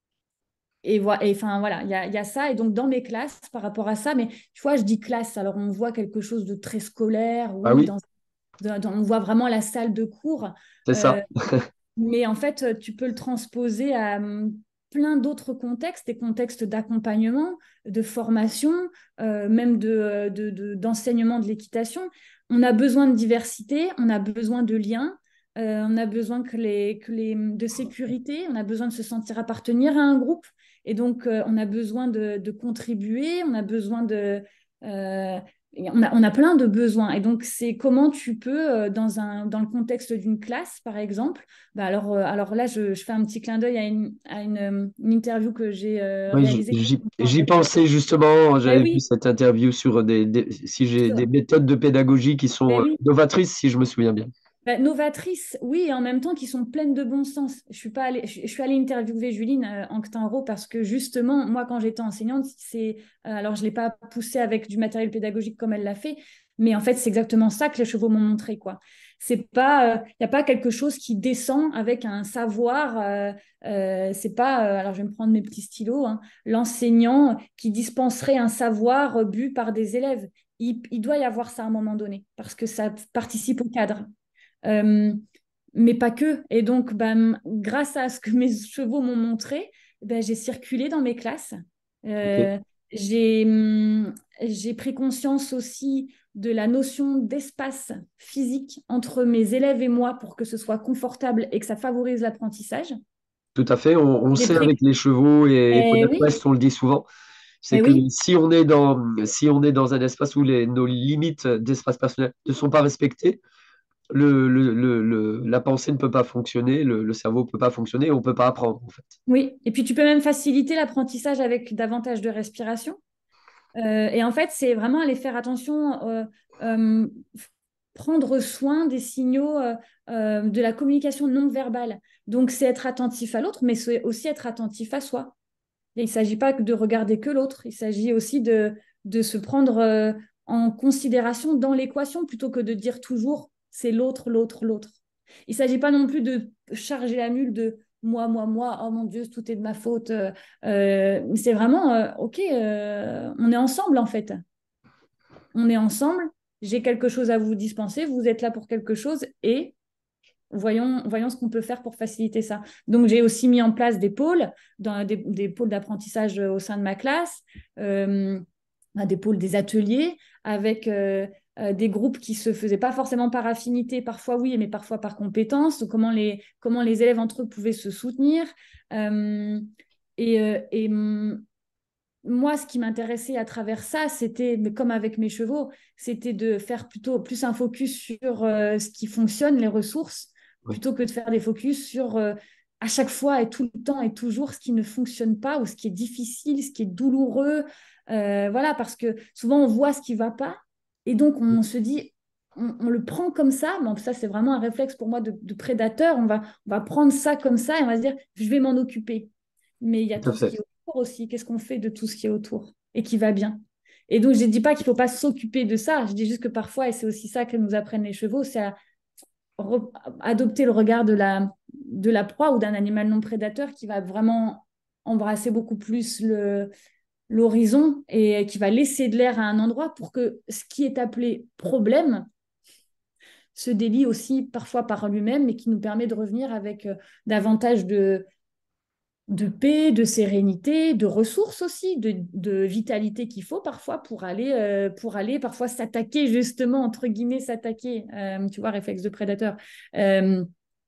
et voilà, et enfin voilà, il y a, il y a ça. Et donc dans mes classes, par rapport à ça, mais tu vois, je dis classe, alors on voit quelque chose de très scolaire, ah oui, oui, dans, dans- dans- on voit vraiment la salle de cours. c'est Euh, ça. mais en fait, tu peux le transposer à hum, plein d'autres contextes, des contextes d'accompagnement, de formation, euh, même de, de- de- d'enseignement de l'équitation. On a besoin de diversité, on a besoin de liens, euh, on a besoin que les, que les, de sécurité, on a besoin de se sentir appartenir à un groupe. Et donc, euh, on a besoin de, de contribuer, on a besoin de... euh, on a, on a plein de besoins. Et donc, c'est comment tu peux, euh, dans un, dans le contexte d'une classe, par exemple, bah alors, euh, alors là, je, je fais un petit clin d'œil à une, à une, euh, une interview que j'ai euh, Oui, j- réalisée j'y j'y avec. euh, pensais justement, Ben j'avais vu oui, cette interview sur des, des- si j'ai des sur- méthodes de pédagogie qui sont ben euh, oui. novatrices, si je me souviens bien. Ben, novatrices, oui, et en même temps qui sont pleines de bon sens. Je suis pas allée, je, je suis allée interviewer Juline euh, Anctinro parce que justement, moi, quand j'étais enseignante, c'est, euh, alors je l'ai pas poussée avec du matériel pédagogique comme elle l'a fait, mais en fait, c'est exactement ça que les chevaux m'ont montré, quoi. C'est pas, il n'y a pas quelque chose qui descend avec un savoir. Euh, euh, c'est pas, euh, alors je vais me prendre mes petits stylos, hein, l'enseignant qui dispenserait un savoir euh, bu par des élèves. Il, il doit y avoir ça à un moment donné parce que ça participe au cadre. Euh, mais pas que. Et donc, ben, grâce à ce que mes chevaux m'ont montré, ben, j'ai circulé dans mes classes. Ok, Euh, j'ai, hum, j'ai pris conscience aussi de la notion d'espace physique entre mes élèves et moi pour que ce soit confortable et que ça favorise l'apprentissage. tout à fait. On, on J'ai sait pris... avec les chevaux et Eh oui, PodaQuest, on le dit souvent, c'est eh que oui, si on est dans, si on est dans un espace où les, nos limites d'espace personnel ne sont pas respectées, le, le- le- le- la pensée ne peut pas fonctionner, le, le cerveau ne peut pas fonctionner, on ne peut pas apprendre en fait. oui. Et puis tu peux même faciliter l'apprentissage avec davantage de respiration. Euh, et en fait, c'est vraiment aller faire attention, euh, euh, prendre soin des signaux euh, euh, de la communication non verbale. Donc, c'est être attentif à l'autre, mais c'est aussi être attentif à soi. Et il ne s'agit pas de regarder que l'autre, il s'agit aussi de, de se prendre euh, en considération dans l'équation plutôt que de dire toujours c'est l'autre, l'autre, l'autre. Il ne s'agit pas non plus de charger la mule de moi, moi, moi, oh mon Dieu, tout est de ma faute. Euh, euh, c'est vraiment, euh, ok, euh, on est ensemble en fait. On est ensemble, j'ai quelque chose à vous dispenser, vous êtes là pour quelque chose et Voyons, voyons ce qu'on peut faire pour faciliter ça. Donc, j'ai aussi mis en place des pôles, dans, des, des pôles d'apprentissage au sein de ma classe, euh, des pôles, des ateliers, avec euh, euh, des groupes qui se faisaient pas forcément par affinité, parfois oui, mais parfois par compétence. Donc, comment les, comment les élèves entre eux pouvaient se soutenir. Euh, et, euh, et moi, ce qui m'intéressait à travers ça, c'était, mais comme avec mes chevaux, c'était de faire plutôt plus un focus sur euh, ce qui fonctionne, les ressources, Oui, plutôt que de faire des focus sur euh, à chaque fois et tout le temps et toujours ce qui ne fonctionne pas ou ce qui est difficile, ce qui est douloureux. Euh, voilà, parce que souvent on voit ce qui ne va pas et donc on se dit, on, on le prend comme ça. Bon, ça, c'est vraiment un réflexe pour moi de, de prédateur. On va, on va prendre ça comme ça et on va se dire, je vais m'en occuper. Mais il y a tout à tout ce qui fait. est autour aussi. Qu'est-ce qu'on fait de tout ce qui est autour et qui va bien? Et donc, je ne dis pas qu'il ne faut pas s'occuper de ça. Je dis juste que parfois, et c'est aussi ça que nous apprennent les chevaux, c'est à re- adopter le regard de la, de la proie ou d'un animal non prédateur qui va vraiment embrasser beaucoup plus le, l'horizon et qui va laisser de l'air à un endroit pour que ce qui est appelé problème se délie aussi parfois par lui-même, mais qui nous permet de revenir avec euh, davantage de, de paix, de sérénité, de ressources aussi, de, de vitalité qu'il faut parfois pour aller, euh, pour aller parfois s'attaquer justement, entre guillemets, s'attaquer, euh, tu vois, réflexe de prédateur, euh,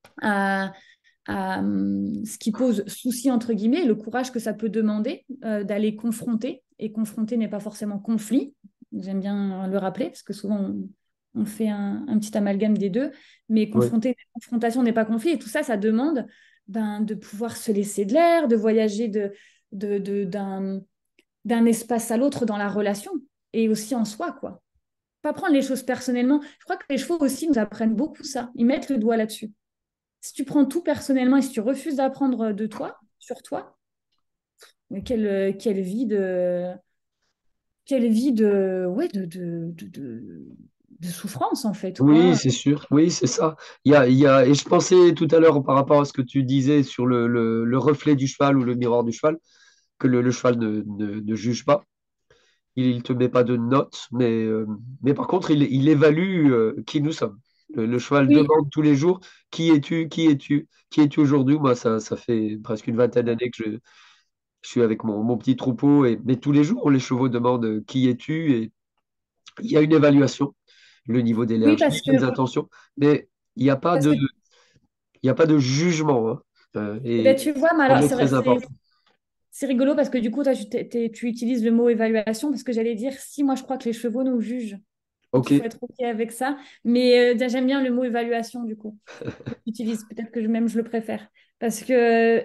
à, à, euh, ce qui pose souci, entre guillemets, le courage que ça peut demander euh, d'aller confronter. Et confronter n'est pas forcément conflit, j'aime bien le rappeler, parce que souvent on, on fait un, un, petit amalgame des deux, mais Oui. confronter, confrontation n'est pas conflit, et tout ça, ça demande ben, de pouvoir se laisser de l'air, de voyager de, de, de, d'un, d'un espace à l'autre dans la relation, et aussi en soi, quoi. Pas prendre les choses personnellement. Je crois que les chevaux aussi nous apprennent beaucoup ça, ils mettent le doigt là-dessus. Si tu prends tout personnellement et si tu refuses d'apprendre de toi, sur toi, mais quelle, quelle vie de, quelle vie de, ouais, de, de, de, de, de souffrance, en fait, Oui, quoi. c'est sûr. Oui, c'est ça. Il y a, il y a, et je pensais tout à l'heure par rapport à ce que tu disais sur le, le, le reflet du cheval ou le miroir du cheval, que le, le cheval ne, ne, ne juge pas. Il ne te met pas de notes, mais, euh, mais par contre, il, il évalue euh, qui nous sommes. Le, le cheval Oui, demande tous les jours, qui es-tu, qui es-tu, qui es-tu aujourd'hui? Moi, ça, ça fait presque une vingtaine d'années que je, je suis avec mon, mon petit troupeau, et, mais tous les jours, les chevaux demandent euh, qui es-tu, et il y a une évaluation, le niveau oui, d'énergie, parce que, les intentions, mais il n'y a pas parce de, que il y a pas de jugement, hein. Euh, eh et ben, tu vois, mais ça alors, m'est c'est vrai, très c'est important. c'est rigolo parce que du coup, toi, tu, t'es- t'es- tu utilises le mot évaluation parce que j'allais dire, si moi, je crois que les chevaux nous jugent. Donc, Ok, il faut être OK avec ça. Mais euh, j'aime bien le mot évaluation, du coup. J'utilise, peut-être que je- même je le préfère. Parce que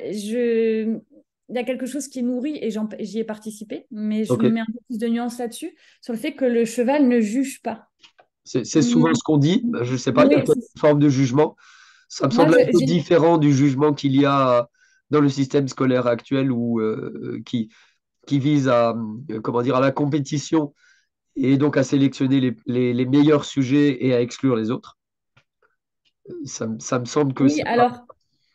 je... il y a quelque chose qui est nourri et j'en- j'y ai participé, mais je ok. mets un peu plus de nuance là-dessus, sur le fait que le cheval ne juge pas. C'est c'est Hum, souvent ce qu'on dit. Je ne sais pas, il y a Oui, peut-être c'est- une forme de jugement. Ça me moi, semble je- un peu j'ai différent du jugement qu'il y a dans le système scolaire actuel où, euh, qui, qui vise à, euh, comment dire, à la compétition et donc à sélectionner les, les- les meilleurs sujets et à exclure les autres. Ça, me- ça me semble que oui, c'est pas. alors,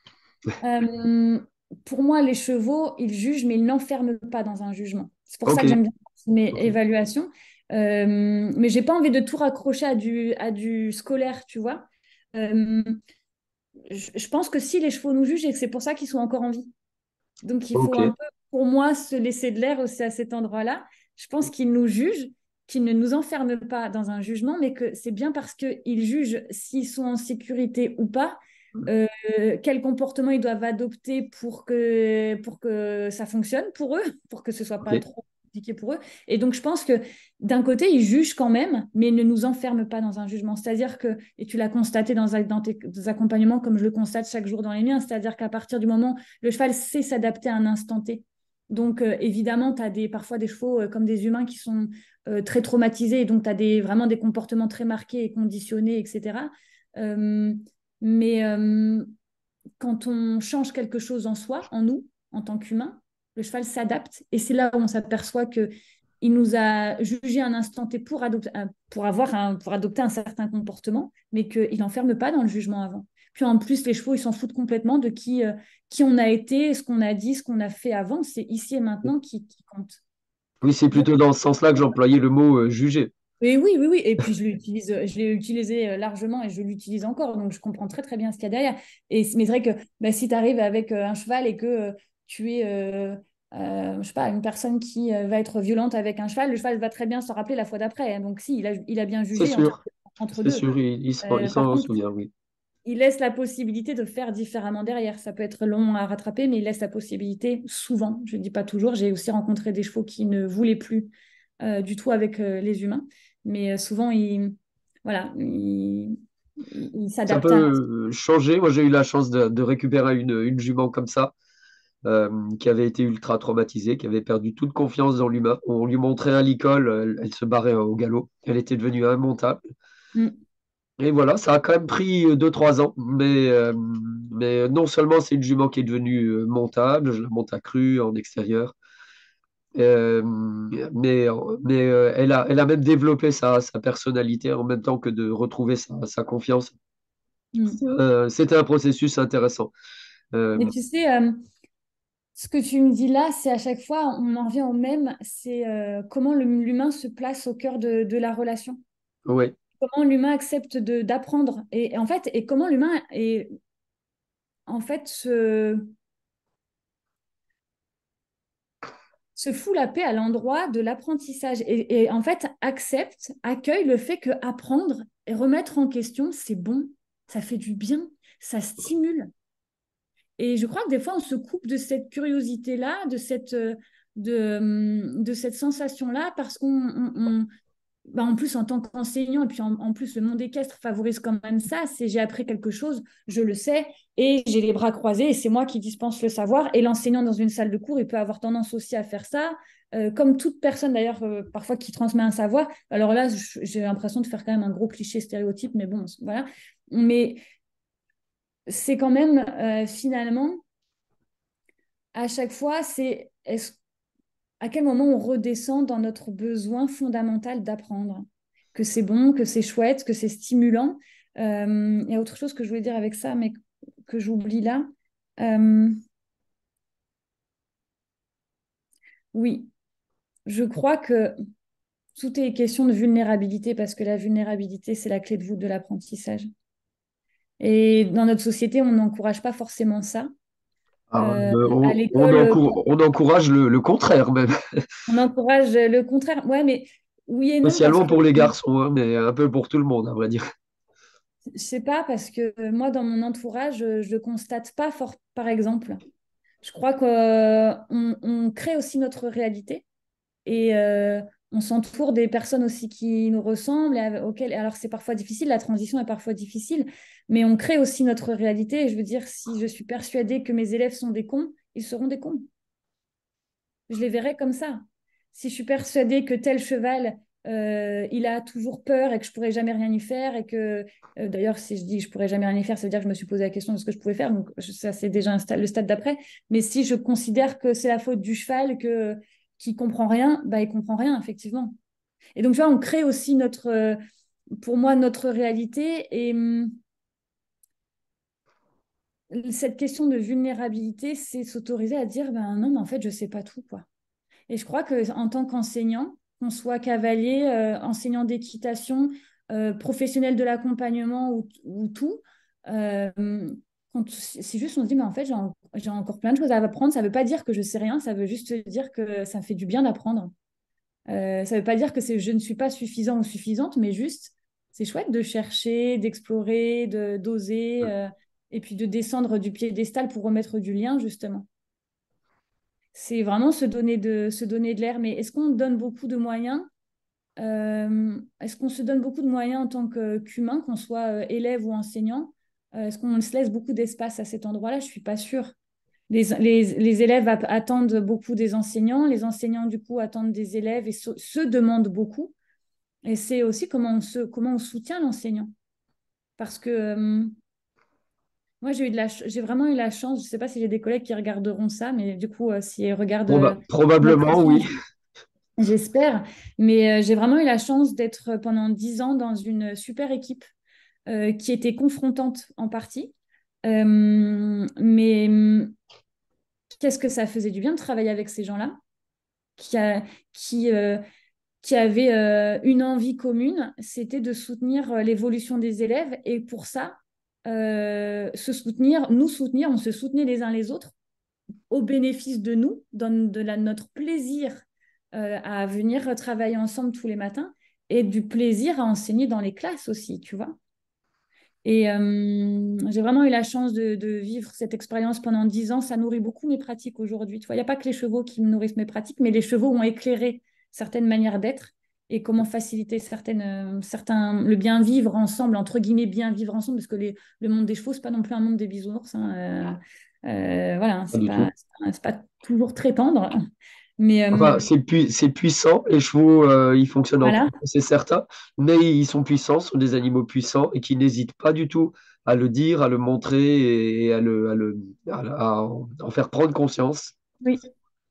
euh, pour moi, les chevaux, ils jugent, mais ils n'enferment pas dans un jugement. C'est pour ça Ok, que j'aime bien mes ok, évaluations. Euh, mais j'ai pas envie de tout raccrocher à du, à du scolaire, tu vois. Euh, je, je pense que si les chevaux nous jugent, et que c'est pour ça qu'ils sont encore en vie. Donc, il faut un ok. peu, pour moi, se laisser de l'air aussi à cet endroit-là. Je pense qu'ils nous jugent, qu'ils ne nous enferment pas dans un jugement, mais que c'est bien parce qu'ils jugent s'ils sont en sécurité ou pas, euh, quel comportement ils doivent adopter pour que, pour que ça fonctionne pour eux, pour que ce soit Ok. pas trop compliqué pour eux. Et donc, je pense que d'un côté, ils jugent quand même, mais ils ne nous enferment pas dans un jugement. C'est-à-dire que, et tu l'as constaté dans, dans tes accompagnements, comme je le constate chaque jour dans les miens, c'est-à-dire qu'à partir du moment le cheval sait s'adapter à un instant T. Donc, euh, évidemment, tu as des, parfois des chevaux euh, comme des humains qui sont euh, très traumatisés, et donc tu as des, vraiment des comportements très marqués et conditionnés, et cetera. Euh, mais euh, quand on change quelque chose en soi, en nous, en tant qu'humain, le cheval s'adapte. Et c'est là où on s'aperçoit que il nous a jugé un instant T pour, adopter, pour, avoir un, pour adopter un certain comportement, mais qu'il n'enferme pas dans le jugement avant. Puis en plus, les chevaux, ils s'en foutent complètement de qui, euh, qui on a été, ce qu'on a dit, ce qu'on a fait avant. C'est ici et maintenant qui, qui compte. Oui, c'est Donc, plutôt dans ce sens-là que j'employais le mot euh, juger. Et oui, oui, oui. Et puis, je l'utilise, je l'ai utilisé euh, largement et je l'utilise encore. Donc, je comprends très, très bien ce qu'il y a derrière. Et, mais c'est vrai que bah, si tu arrives avec euh, un cheval et que euh, tu es, euh, euh, je sais pas, une personne qui euh, va être violente avec un cheval, le cheval va très bien se rappeler la fois d'après, hein. Donc, si, il a, il a bien C'est jugé entre, sûr, entre c'est deux. sûr, il, il s'en il Euh, par s'en contre, souvient, oui. il laisse la possibilité de faire différemment derrière. Ça peut être long à rattraper, mais il laisse la possibilité souvent. Je ne dis pas toujours. J'ai aussi rencontré des chevaux qui ne voulaient plus euh, du tout avec euh, les humains. Mais euh, souvent, ils, voilà, ils, ils, ils Ça s'adaptent à... peut euh, changer. Moi, j'ai eu la chance de, de récupérer une, une jument comme ça, euh, qui avait été ultra traumatisée, qui avait perdu toute confiance dans l'humain. On lui montrait un licol, elle, elle se barrait au galop. Elle était devenue immontable. Mm, Et voilà, ça a quand même pris euh, deux trois ans. Mais, euh, mais non seulement c'est une jument qui est devenue euh, montable, je la monte à cru, en extérieur, euh, mais, mais euh, elle a, elle a même développé sa, sa personnalité en même temps que de retrouver sa, sa confiance. mm. Euh, c'était un processus intéressant. Euh, Mais tu sais, euh, ce que tu me dis là, c'est à chaque fois, on en revient au même, c'est euh, comment le- l'humain se place au cœur de, de la relation. ouais. Comment l'humain accepte de d'apprendre. Et, et en fait, et comment l'humain est en fait se se fout la paix à l'endroit de l'apprentissage et, et, en fait accepte, accueille le fait que apprendre et remettre en question, c'est bon, ça fait du bien, ça stimule. Et je crois que des fois, on se coupe de cette curiosité-là, de cette, euh, de, hum, de cette sensation-là, parce qu'on on, on, bah, en plus, en tant qu'enseignant, et puis en, en, plus, le monde équestre favorise quand même ça, c'est j'ai appris quelque chose, je le sais, et j'ai les bras croisés, et c'est moi qui dispense le savoir. Et l'enseignant dans une salle de cours, il peut avoir tendance aussi à faire ça, euh, comme toute personne d'ailleurs, euh, parfois qui transmet un savoir. Alors là, j'ai l'impression de faire quand même un gros cliché stéréotype, mais bon, voilà. Mais c'est quand même, euh, finalement, à chaque fois, c'est est-ce à quel moment on redescend dans notre besoin fondamental d'apprendre, que c'est bon, que c'est chouette, que c'est stimulant. Euh, il y a autre chose que je voulais dire avec ça, mais que j'oublie là. Euh, oui, je crois que tout est question de vulnérabilité parce que la vulnérabilité, c'est la clé de voûte de l'apprentissage. Et dans notre société, on n'encourage pas forcément ça. Ah, Euh, euh, à on, on l'école, encour- on encourage le, le contraire même, on encourage le contraire. Ouais, mais oui et non, parce spécialement que pour les garçons, hein, mais un peu pour tout le monde, à vrai dire. je sais pas, parce que euh, moi, dans mon entourage, je ne le constate pas fort, par exemple. Je crois qu'on on crée aussi notre réalité et euh, on s'entoure des personnes aussi qui nous ressemblent, et avec- auxquelles, alors c'est parfois difficile, la transition est parfois difficile, mais on crée aussi notre réalité. Et je veux dire, si je suis persuadée que mes élèves sont des cons, ils seront des cons. Je les verrai comme ça. Si je suis persuadée que tel cheval, euh, il a toujours peur et que je pourrais jamais rien y faire et que, euh, d'ailleurs, si je dis je pourrais jamais rien y faire, ça veut dire que je me suis posé la question de ce que je pouvais faire. Donc je- ça, c'est déjà un sta- le stade d'après. Mais si je considère que c'est la faute du cheval, que qui comprend rien, bah il comprend rien effectivement. Et donc tu vois, on crée aussi notre, euh, pour moi, notre réalité et hum, cette question de vulnérabilité, c'est s'autoriser à dire ben non, mais en fait, je sais pas tout quoi. Et je crois qu'en tant qu'enseignant, qu'on soit cavalier, euh, enseignant d'équitation, euh, professionnel de l'accompagnement ou, ou tout, euh, quand- c'est juste on se dit, mais en fait, j'ai en- j'ai encore plein de choses à apprendre. Ça ne veut pas dire que je sais rien, ça veut juste dire que ça me fait du bien d'apprendre. Euh, ça ne veut pas dire que c'est, je ne suis pas suffisant ou suffisante, mais juste, c'est chouette de chercher, d'explorer, de, d'oser, euh, et puis de descendre du piédestal pour remettre du lien, justement. C'est vraiment se donner de, se donner de l'air. Mais est-ce qu'on donne beaucoup de moyens euh, est-ce qu'on se donne beaucoup de moyens en tant que- qu'humain, qu'on soit euh, élève ou enseignant? Euh, est-ce qu'on se laisse beaucoup d'espace à cet endroit-là? Je ne suis pas sûre. Les, les, les élèves a- attendent beaucoup des enseignants, les enseignants, du coup, attendent des élèves et se, se demandent beaucoup. Et c'est aussi comment on, se, comment on soutient l'enseignant. Parce que euh, moi, j'ai eu de la, ch- j'ai vraiment eu la chance, je ne sais pas si j'ai des collègues qui regarderont ça, mais du coup, euh, s'ils regardent euh, Proba- notre probablement, échange, oui. j'espère. Mais euh, j'ai vraiment eu la chance d'être pendant dix ans dans une super équipe euh, qui était confrontante en partie. Euh, mais hum, qu'est-ce que ça faisait du bien de travailler avec ces gens-là qui, a- qui, euh, qui avaient euh, une envie commune, c'était de soutenir euh, l'évolution des élèves. Et pour ça, euh, se soutenir, nous soutenir, on se soutenait les uns les autres au bénéfice de nous, donne de la, notre plaisir euh, à venir travailler ensemble tous les matins et du plaisir à enseigner dans les classes aussi, tu vois. Et euh, j'ai vraiment eu la chance de, de vivre cette expérience pendant dix ans. Ça nourrit beaucoup mes pratiques aujourd'hui. Tu vois, il n'y a pas que les chevaux qui me nourrissent mes pratiques, mais les chevaux ont éclairé certaines manières d'être et comment faciliter certaines, euh, certains, le bien vivre ensemble, entre guillemets, bien vivre ensemble, parce que les, le monde des chevaux, ce n'est pas non plus un monde des bisounours. Hein, euh, euh, voilà, Pas c'est du pas, tout. c'est pas, c'est pas toujours très tendre. Mais Enfin, euh, c'est pui- c'est puissant. Les chevaux, euh, ils fonctionnent en voilà. couple, c'est certain, mais ils sont puissants, ce sont des animaux puissants et qui n'hésitent pas du tout à le dire, à le montrer et à, le, à, le, à, à en en faire prendre conscience. Oui.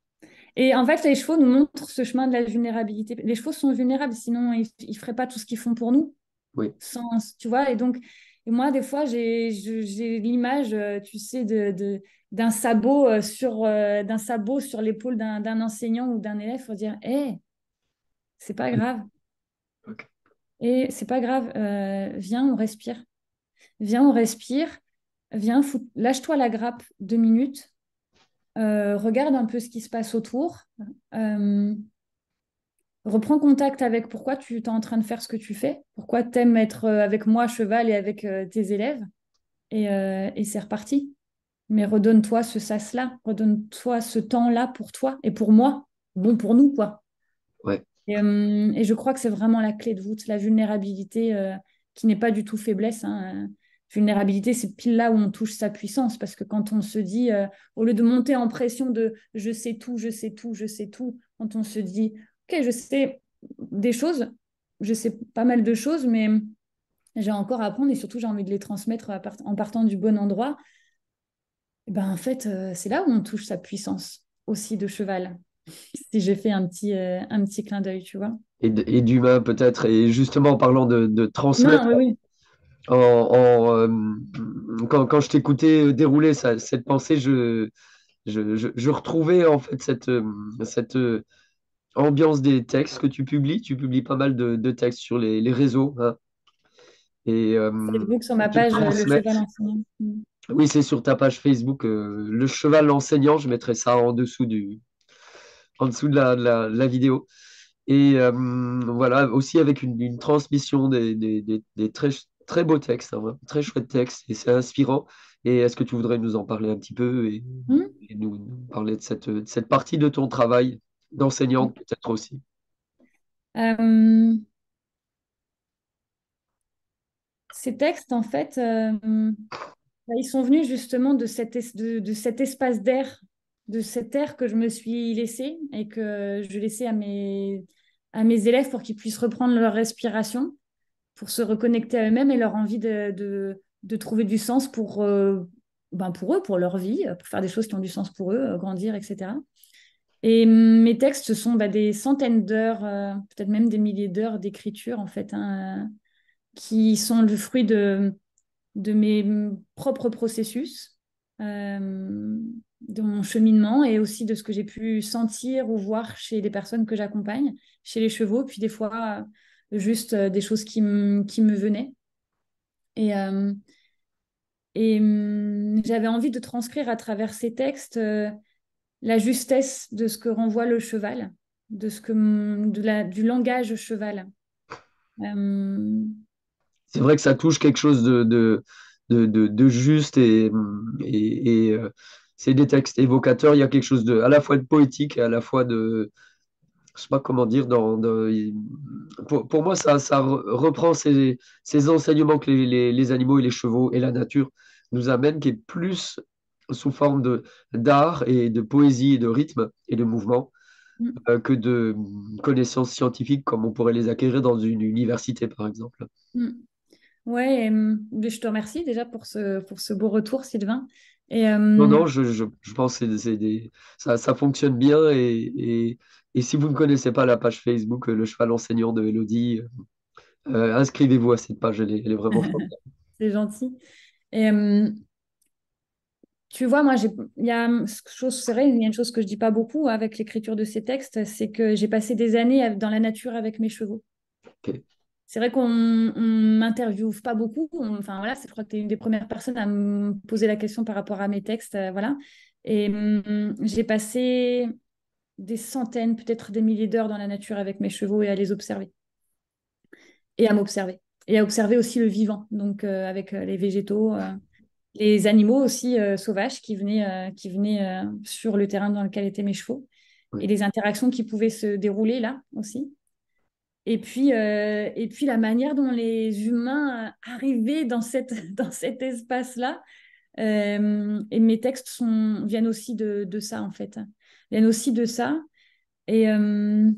Et en fait, les chevaux nous montrent ce chemin de la vulnérabilité. Les chevaux sont vulnérables, sinon ils ne feraient pas tout ce qu'ils font pour nous. Oui. Sans, tu vois, et donc, et moi, des fois, j'ai je- j'ai l'image, euh, tu sais, de, de- d'un sabot, euh, sur, euh, d'un sabot sur l'épaule d'un d'un enseignant ou d'un élève pour dire, hé, c'est pas grave. Ok. Et c'est pas grave, euh, viens, on respire. Viens, on respire. Viens, fous- lâche-toi la grappe deux minutes. Euh, regarde un peu ce qui se passe autour. Euh, Reprends contact avec pourquoi tu es en train de faire ce que tu fais, pourquoi tu aimes être euh, avec moi à cheval et avec euh, tes élèves, et, euh, et c'est reparti. Mais redonne-toi ce sas-là, redonne-toi ce temps-là pour toi et pour moi, bon pour nous, quoi. Ouais. Et, euh, et je crois que c'est vraiment la clé de voûte, la vulnérabilité euh, qui n'est pas du tout faiblesse. Hein. Euh, Vulnérabilité, c'est pile là où on touche sa puissance, parce que quand on se dit, euh, au lieu de monter en pression de je sais tout, je sais tout, je sais tout, quand on se dit, ok, je sais des choses, je sais pas mal de choses, mais j'ai encore à apprendre et surtout j'ai envie de les transmettre à part- en partant du bon endroit. Et ben, en fait, euh, c'est là où on touche sa puissance aussi de cheval. Si j'ai fait un petit, euh, un petit clin d'œil, tu vois. Et, d- et d'humain peut-être. Et justement, en parlant de, de transmettre, Non, oui, oui. en, en, euh, quand, quand je t'écoutais dérouler ça- cette pensée, je, je, je, je retrouvais en fait cette, euh, cette euh, ambiance des textes que tu publies. Tu publies pas mal de, de textes sur les, les réseaux, hein, et euh, Facebook sur ma qui page, euh, le cheval transmettent. enseignant. Mm. Oui, c'est sur ta page Facebook, euh, le cheval enseignant. Je mettrai ça en dessous du, en dessous de la, de la, de la vidéo. Et euh, voilà, aussi avec une, une transmission des, des, des, des très, très beaux textes, hein, vraiment, très chouettes textes, et c'est inspirant. Et est-ce que tu voudrais nous en parler un petit peu et, Mm. et nous, nous parler de cette, de cette partie de ton travail d'enseignante peut-être aussi? Euh, Ces textes, en fait, euh, bah, ils sont venus justement de cet, es- de, de cet espace d'air, de cet air que je me suis laissé et que je laissais à mes, à mes élèves pour qu'ils puissent reprendre leur respiration, pour se reconnecter à eux-mêmes et leur envie de, de, de trouver du sens pour, euh, ben pour eux, pour leur vie, pour faire des choses qui ont du sens pour eux, euh, grandir, et cetera. Et hum, mes textes, ce sont bah, des centaines d'heures, euh, peut-être même des milliers d'heures d'écriture, en fait, hein, euh, qui sont le fruit de, de mes hum, propres processus, euh, de mon cheminement et aussi de ce que j'ai pu sentir ou voir chez les personnes que j'accompagne, chez les chevaux, puis des fois, euh, juste euh, des choses qui, me- qui me venaient. Et, euh, et hum, j'avais envie de transcrire à travers ces textes euh, la justesse de ce que renvoie le cheval, de ce que, de la, du langage cheval. Euh, C'est vrai que ça touche quelque chose de, de, de, de, de juste et, et, et, euh, c'est des textes évocateurs. Il y a quelque chose de, à la fois de poétique et à la fois de, je sais pas comment dire, dans, dans- pour, pour moi, ça, ça re- reprend ces, ces enseignements que les, les- les animaux et les chevaux et la nature nous amènent, qui est plus sous forme de d'art et de poésie et de rythme et de mouvement euh, que de connaissances scientifiques comme on pourrait les acquérir dans une université, par exemple. ouais, et, hum, je te remercie déjà pour ce, pour ce beau retour, Sylvain. Et, Non, euh, non, je, je, je pense que c'est c'est des, ça, ça fonctionne bien et, et, et si vous ne connaissez pas la page Facebook euh, Le Cheval Enseignant de Elodie, euh, inscrivez-vous à cette page, elle est, elle est vraiment forte. c'est gentil. Et, hum, tu vois, moi, j'ai, il y a une chose, c'est vrai, il y a une chose que je dis pas beaucoup avec l'écriture de ces textes, c'est que j'ai passé des années av- dans la nature avec mes chevaux. Ok. C'est vrai qu'on on m'interviewe pas beaucoup. On- enfin, voilà, c'est- je crois que tu es une des premières personnes à me poser la question par rapport à mes textes. euh, voilà. Et hum, j'ai passé des centaines, peut-être des milliers d'heures dans la nature avec mes chevaux et à les observer. Et à m'observer. Et à observer aussi le vivant, donc euh, avec euh, les végétaux, euh, les animaux aussi euh, sauvages qui venaient, euh, qui venaient euh, sur le terrain dans lequel étaient mes chevaux. Et Oui. les interactions qui pouvaient se dérouler là aussi. Et puis, euh, et puis la manière dont les humains euh, arrivaient dans, cette, dans cet espace-là. Euh, et mes textes sont, viennent aussi de, de ça, en fait. Viennent aussi de ça. Et, euh,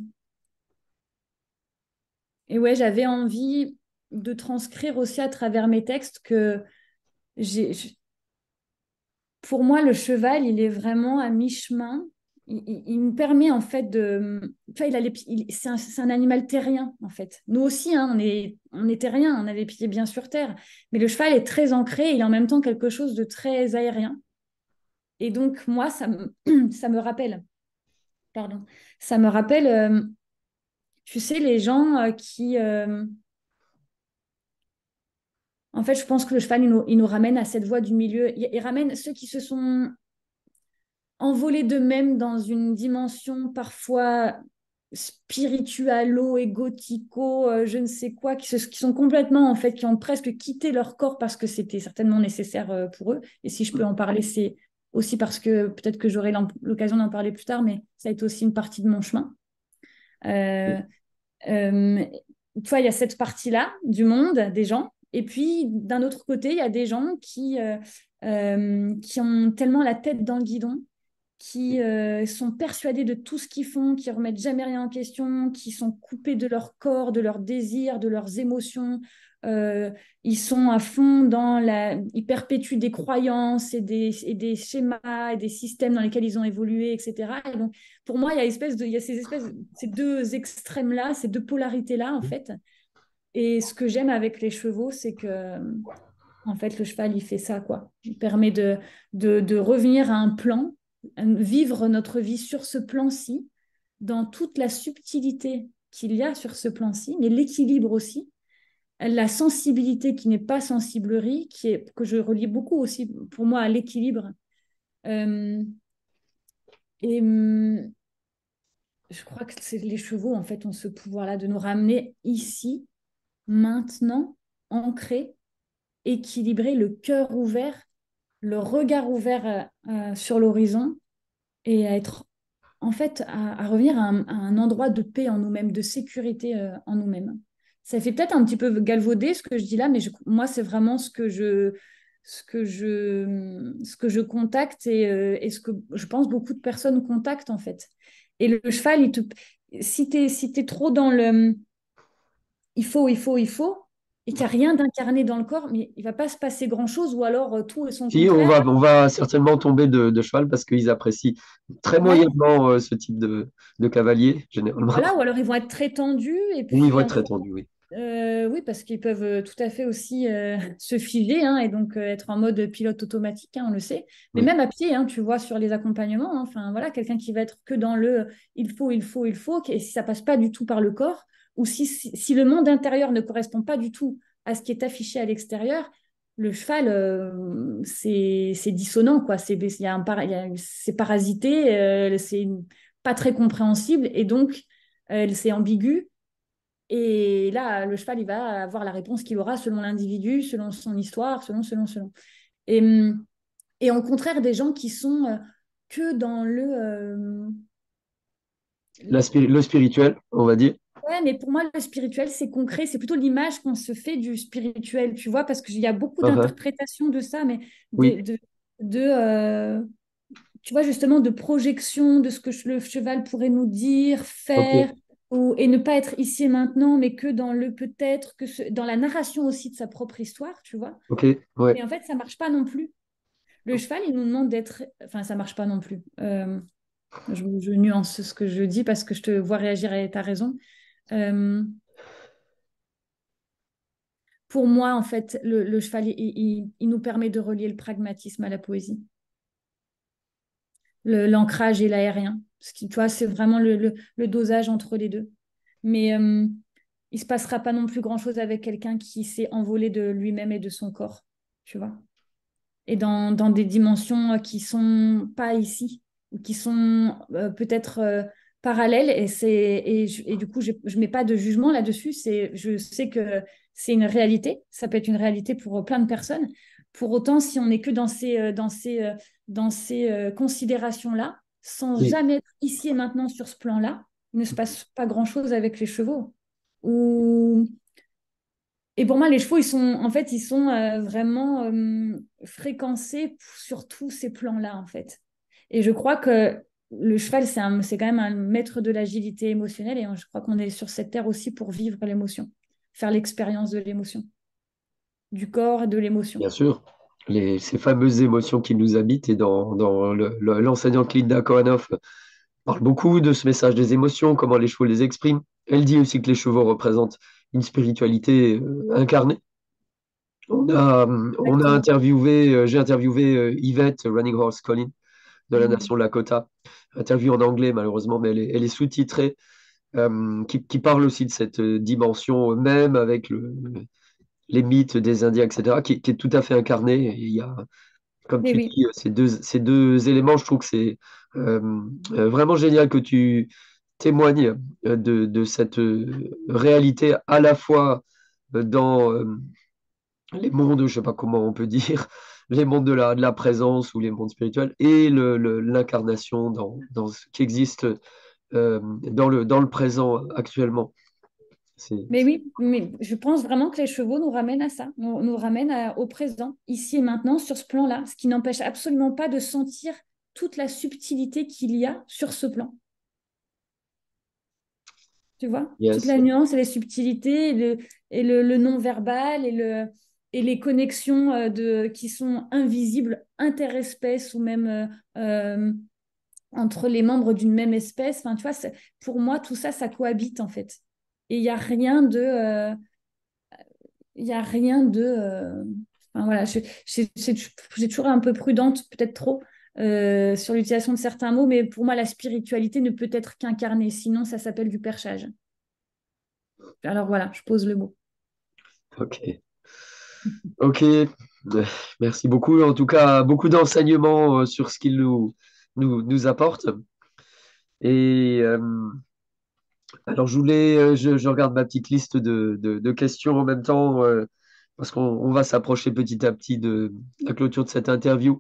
et ouais, j'avais envie de transcrire aussi à travers mes textes que j'ai, j'- pour moi, le cheval, il est vraiment à mi-chemin. Il, il- il nous permet en fait de. Tu vois, il a les pi- il- c'est un, c'est un animal terrien en fait. Nous aussi, hein, on est, on est terrien, on a les pieds bien sur terre. Mais le cheval est très ancré, il est en même temps quelque chose de très aérien. Et donc, moi, ça me, ça me rappelle, pardon, ça me rappelle, euh, tu sais, les gens euh, qui. euh, en fait, je pense que le cheval, il nous, il nous ramène à cette voie du milieu. Il, il ramène ceux qui se sont envolés d'eux-mêmes dans une dimension parfois spiritualo et gothico, euh, je ne sais quoi, qui, se- qui sont complètement, en fait, qui ont presque quitté leur corps parce que c'était certainement nécessaire euh, pour eux. Et si je peux en parler, c'est aussi parce que peut-être que j'aurai l'em- l'occasion d'en parler plus tard, mais ça a été aussi une partie de mon chemin. Euh, euh, Tu vois, il y a cette partie-là du monde, des gens. Et puis, d'un autre côté, il y a des gens qui, euh, euh, qui ont tellement la tête dans le guidon, qui euh, sont persuadés de tout ce qu'ils font, qui remettent jamais rien en question, qui sont coupés de leur corps, de leurs désirs, de leurs émotions. Euh, Ils sont à fond dans la... Ils perpétuent des croyances et des, et des schémas et des systèmes dans lesquels ils ont évolué, et cetera. Et donc, pour moi, il y a, espèce de, il y a ces, espèces, ces deux extrêmes-là, ces deux polarités-là, en fait. Et ce que j'aime avec les chevaux, c'est que, en fait, le cheval, il fait ça, quoi. Il permet de, de, de revenir à un plan, vivre notre vie sur ce plan-ci, dans toute la subtilité qu'il y a sur ce plan-ci, mais l'équilibre aussi, la sensibilité qui n'est pas sensiblerie, qui est, que je relie beaucoup aussi pour moi à l'équilibre. Euh, et hum, je crois que c'est les chevaux, en fait, ont ce pouvoir-là de nous ramener ici, maintenant, ancré, équilibré, le cœur ouvert, le regard ouvert euh, euh, sur l'horizon et à être, en fait, à, à revenir à un, à un endroit de paix en nous-mêmes, de sécurité euh, en nous-mêmes. Ça fait peut-être un petit peu galvaudé ce que je dis là, mais je- moi, c'est vraiment ce que je, ce que je, ce que je contacte et, euh, et ce que je pense beaucoup de personnes contactent, en fait. Et le cheval, il te, si tu es, si t'es trop dans le il faut, il faut, il faut, et qu'il n'y a rien d'incarné dans le corps, mais il ne va pas se passer grand-chose, ou alors euh, tout est son Si, on contraire. va, on va certainement tomber de, de cheval parce qu'ils apprécient très Ouais, moyennement euh, ce type de, de cavalier, généralement. voilà, ou alors ils vont être très tendus, et Oui, ils vont puis être en très fait, tendus, oui. euh, oui, parce qu'ils peuvent euh, tout à fait aussi euh, se figer, hein, et donc euh, être en mode pilote automatique, hein, on le sait. Mais Oui. même à pied, hein, tu vois, sur les accompagnements, hein, enfin voilà, quelqu'un qui va être que dans le il faut, il faut, il faut, et si ça passe pas du tout par le corps, ou si, si, si le monde intérieur ne correspond pas du tout à ce qui est affiché à l'extérieur, le cheval, euh, c'est c'est dissonant, quoi. C'est il y a un par- il y a- c'est parasité, euh, c'est pas très compréhensible, et donc euh, c'est ambigu. Et là, le cheval, il va avoir la réponse qu'il aura selon l'individu, selon son histoire, selon, selon, selon. Et, hum, et au contraire, des gens qui sont euh, que dans le... euh, La spiri- le spirituel, on va dire. Ouais, mais pour moi, le spirituel, c'est concret. C'est plutôt l'image qu'on se fait du spirituel, tu vois, parce qu'il y a beaucoup Uh-huh. d'interprétations de ça, mais Oui, de, de, de, euh, tu vois, justement, de projection de ce que le cheval pourrait nous dire, faire, ok, ou, et ne pas être ici et maintenant, mais que dans le peut-être, que ce- dans la narration aussi de sa propre histoire, tu vois. ok, ouais. Mais en fait, ça marche pas non plus. Le cheval, il nous demande d'être... Enfin, ça marche pas non plus. Euh, je, je nuance ce que je dis parce que je te vois réagir et tu as raison. Euh, pour moi, en fait, le, le cheval, il, il- il nous permet de relier le pragmatisme à la poésie. le- l'ancrage et l'aérien. Ce qui, tu vois, c'est vraiment le, le- le dosage entre les deux. Mais euh, il se passera pas non plus grand-chose avec quelqu'un qui s'est envolé de lui-même et de son corps, tu vois. Et dans, dans des dimensions qui sont pas ici, ou qui sont euh, peut-être euh, parallèles. Et, c'est, et, je- et du coup, je ne mets pas de jugement là-dessus. C'est, je sais que c'est une réalité. Ça peut être une réalité pour euh, plein de personnes. Pour autant, si on n'est que dans ces, euh, dans ces, euh, dans ces euh, considérations-là, sans Oui, jamais être ici et maintenant sur ce plan-là, il ne se passe pas grand-chose avec les chevaux. Ou et pour moi, les chevaux, ils sont, en fait, ils sont euh, vraiment euh, fréquencés sur tous ces plans-là, en fait. Et je crois que le cheval, c'est un, c'est quand même un maître de l'agilité émotionnelle. Et je crois qu'on est sur cette terre aussi pour vivre l'émotion, faire l'expérience de l'émotion, du corps et de l'émotion. bien sûr. Les, ces fameuses émotions qui nous habitent, et dans, dans le- le- l'enseignante Linda Kohanoff parle beaucoup de ce message des émotions, comment les chevaux les expriment. Elle dit aussi que les chevaux représentent une spiritualité euh, incarnée. On a, on a Exactement. interviewé, euh, j'ai interviewé euh, Yvette Running Horse Collin de la Mhm. nation Lakota, interview en anglais malheureusement, mais elle est, elle est sous-titrée, euh, qui, qui parle aussi de cette euh, dimension, euh, même avec le, les mythes des Indiens, et cetera, qui, qui est tout à fait incarnée. Et il y a, comme Mais tu oui, dis, euh, ces deux, ces deux éléments, je trouve que c'est euh, euh, vraiment génial que tu témoignes euh, de, de cette euh, réalité à la fois euh, dans euh, les mondes, je sais pas comment on peut dire, les mondes de la, de la présence ou les mondes spirituels, et le, le- l'incarnation dans, dans ce qui existe euh, dans le, dans le présent actuellement. C'est, mais oui, mais je pense vraiment que les chevaux nous ramènent à ça, nous, nous ramènent à- au présent, ici et maintenant, sur ce plan-là, ce qui n'empêche absolument pas de sentir toute la subtilité qu'il y a sur ce plan. Tu vois, toute yes, la nuance et les subtilités et le, et le, le non-verbal et, le, et les connexions euh, de, qui sont invisibles interespèces ou même euh, euh, entre les membres d'une même espèce. Enfin, tu vois, c'est- pour moi, tout ça, ça cohabite en fait. Et il n'y a rien de... euh, il y a rien de... euh, enfin, voilà, je- je- je- j'ai toujours un peu prudente, peut-être trop, euh, sur l'utilisation de certains mots, mais pour moi, la spiritualité ne peut être qu'incarnée, sinon ça s'appelle du perchage. Alors voilà, je pose le mot. ok. Ok, euh, merci beaucoup. En tout cas, beaucoup d'enseignements euh, sur ce qu'il nous, nous, nous apporte. Et euh, alors, je voulais, euh, je, je regarde ma petite liste de, de- de questions en même temps, euh, parce qu'on on va s'approcher petit à petit de la clôture de cette interview.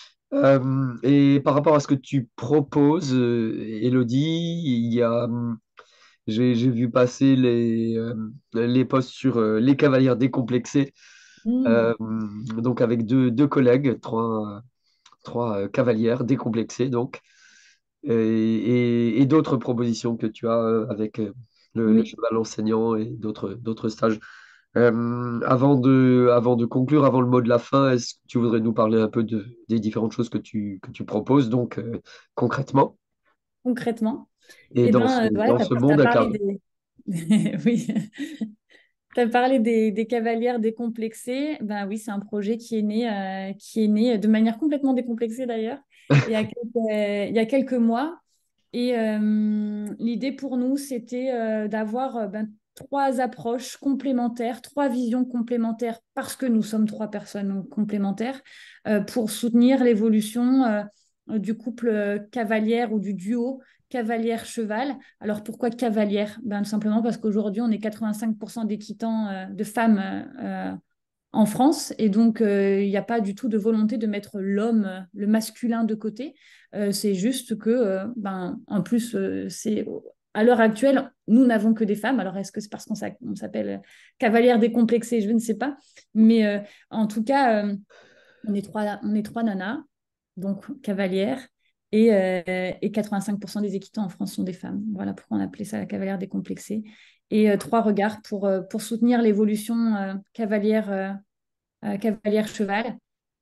Euh, et par rapport à ce que tu proposes, euh, Élodie, il y a, hum, j'ai, j'ai vu passer les, euh, les posts sur euh, les cavalières décomplexées, Mm. euh, donc avec deux, deux collègues, trois, trois euh, cavalières décomplexées, donc, et, et- et d'autres propositions que tu as euh, avec euh, le, le Oui, cheval enseignant et d'autres d'autres stages. Euh, avant de, avant de conclure, avant le mot de la fin, est-ce que tu voudrais nous parler un peu de, des différentes choses que tu, que tu proposes, donc euh, concrètement, concrètement. et Eh dans ben, ce, euh, voilà, dans tu ce as monde parlé incarné? des... Oui, tu as parlé des, des cavalières décomplexées. Ben oui, c'est un projet qui est né, euh, qui est né de manière complètement décomplexée d'ailleurs, il y a quelques, il y a quelques mois. Et euh, l'idée pour nous, c'était euh, d'avoir euh, ben, trois approches complémentaires, trois visions complémentaires, parce que nous sommes trois personnes complémentaires, euh, pour soutenir l'évolution euh, du couple euh, cavalière ou du duo cavalière-cheval. Alors pourquoi cavalière? Ben, tout simplement parce qu'aujourd'hui, on est quatre-vingt-cinq pour cent d'équitants euh, de femmes euh, en France. Et donc, euh, il n'y a pas du tout de volonté de mettre l'homme, euh, le masculin de côté. Euh, c'est juste que, euh, ben, en plus, euh, c'est à l'heure actuelle, nous n'avons que des femmes. Alors, est-ce que c'est parce qu'on s'a- on s'appelle cavalière décomplexée? Je ne sais pas. Mais euh, en tout cas, euh, on est trois, on est trois nanas, donc cavalières. Et, euh, et quatre-vingt-cinq pour cent des équitants en France sont des femmes. Voilà pourquoi on appelait ça la cavalière décomplexée. Et euh, trois regards pour, euh, pour soutenir l'évolution euh, cavalière euh, euh, cavalière-cheval,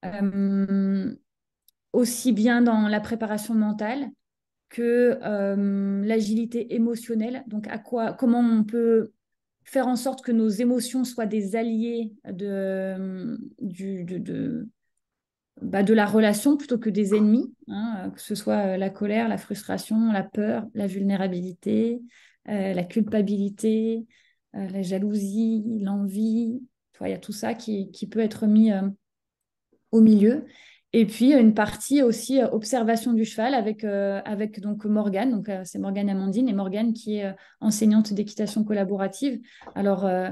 euh, aussi bien dans la préparation mentale que euh, l'agilité émotionnelle. Donc, à quoi, comment on peut faire en sorte que nos émotions soient des alliés de, du, de, de, bah, de la relation plutôt que des ennemis, hein, que ce soit euh, la colère, la frustration, la peur, la vulnérabilité, euh, la culpabilité, euh, la jalousie, l'envie. Tu vois, il y a tout ça qui, qui peut être mis euh, au milieu. Et puis une partie aussi euh, observation du cheval avec, euh, avec donc Morgane, donc euh, c'est Morgane Amandine et Morgane qui est euh, enseignante d'équitation collaborative. Alors euh,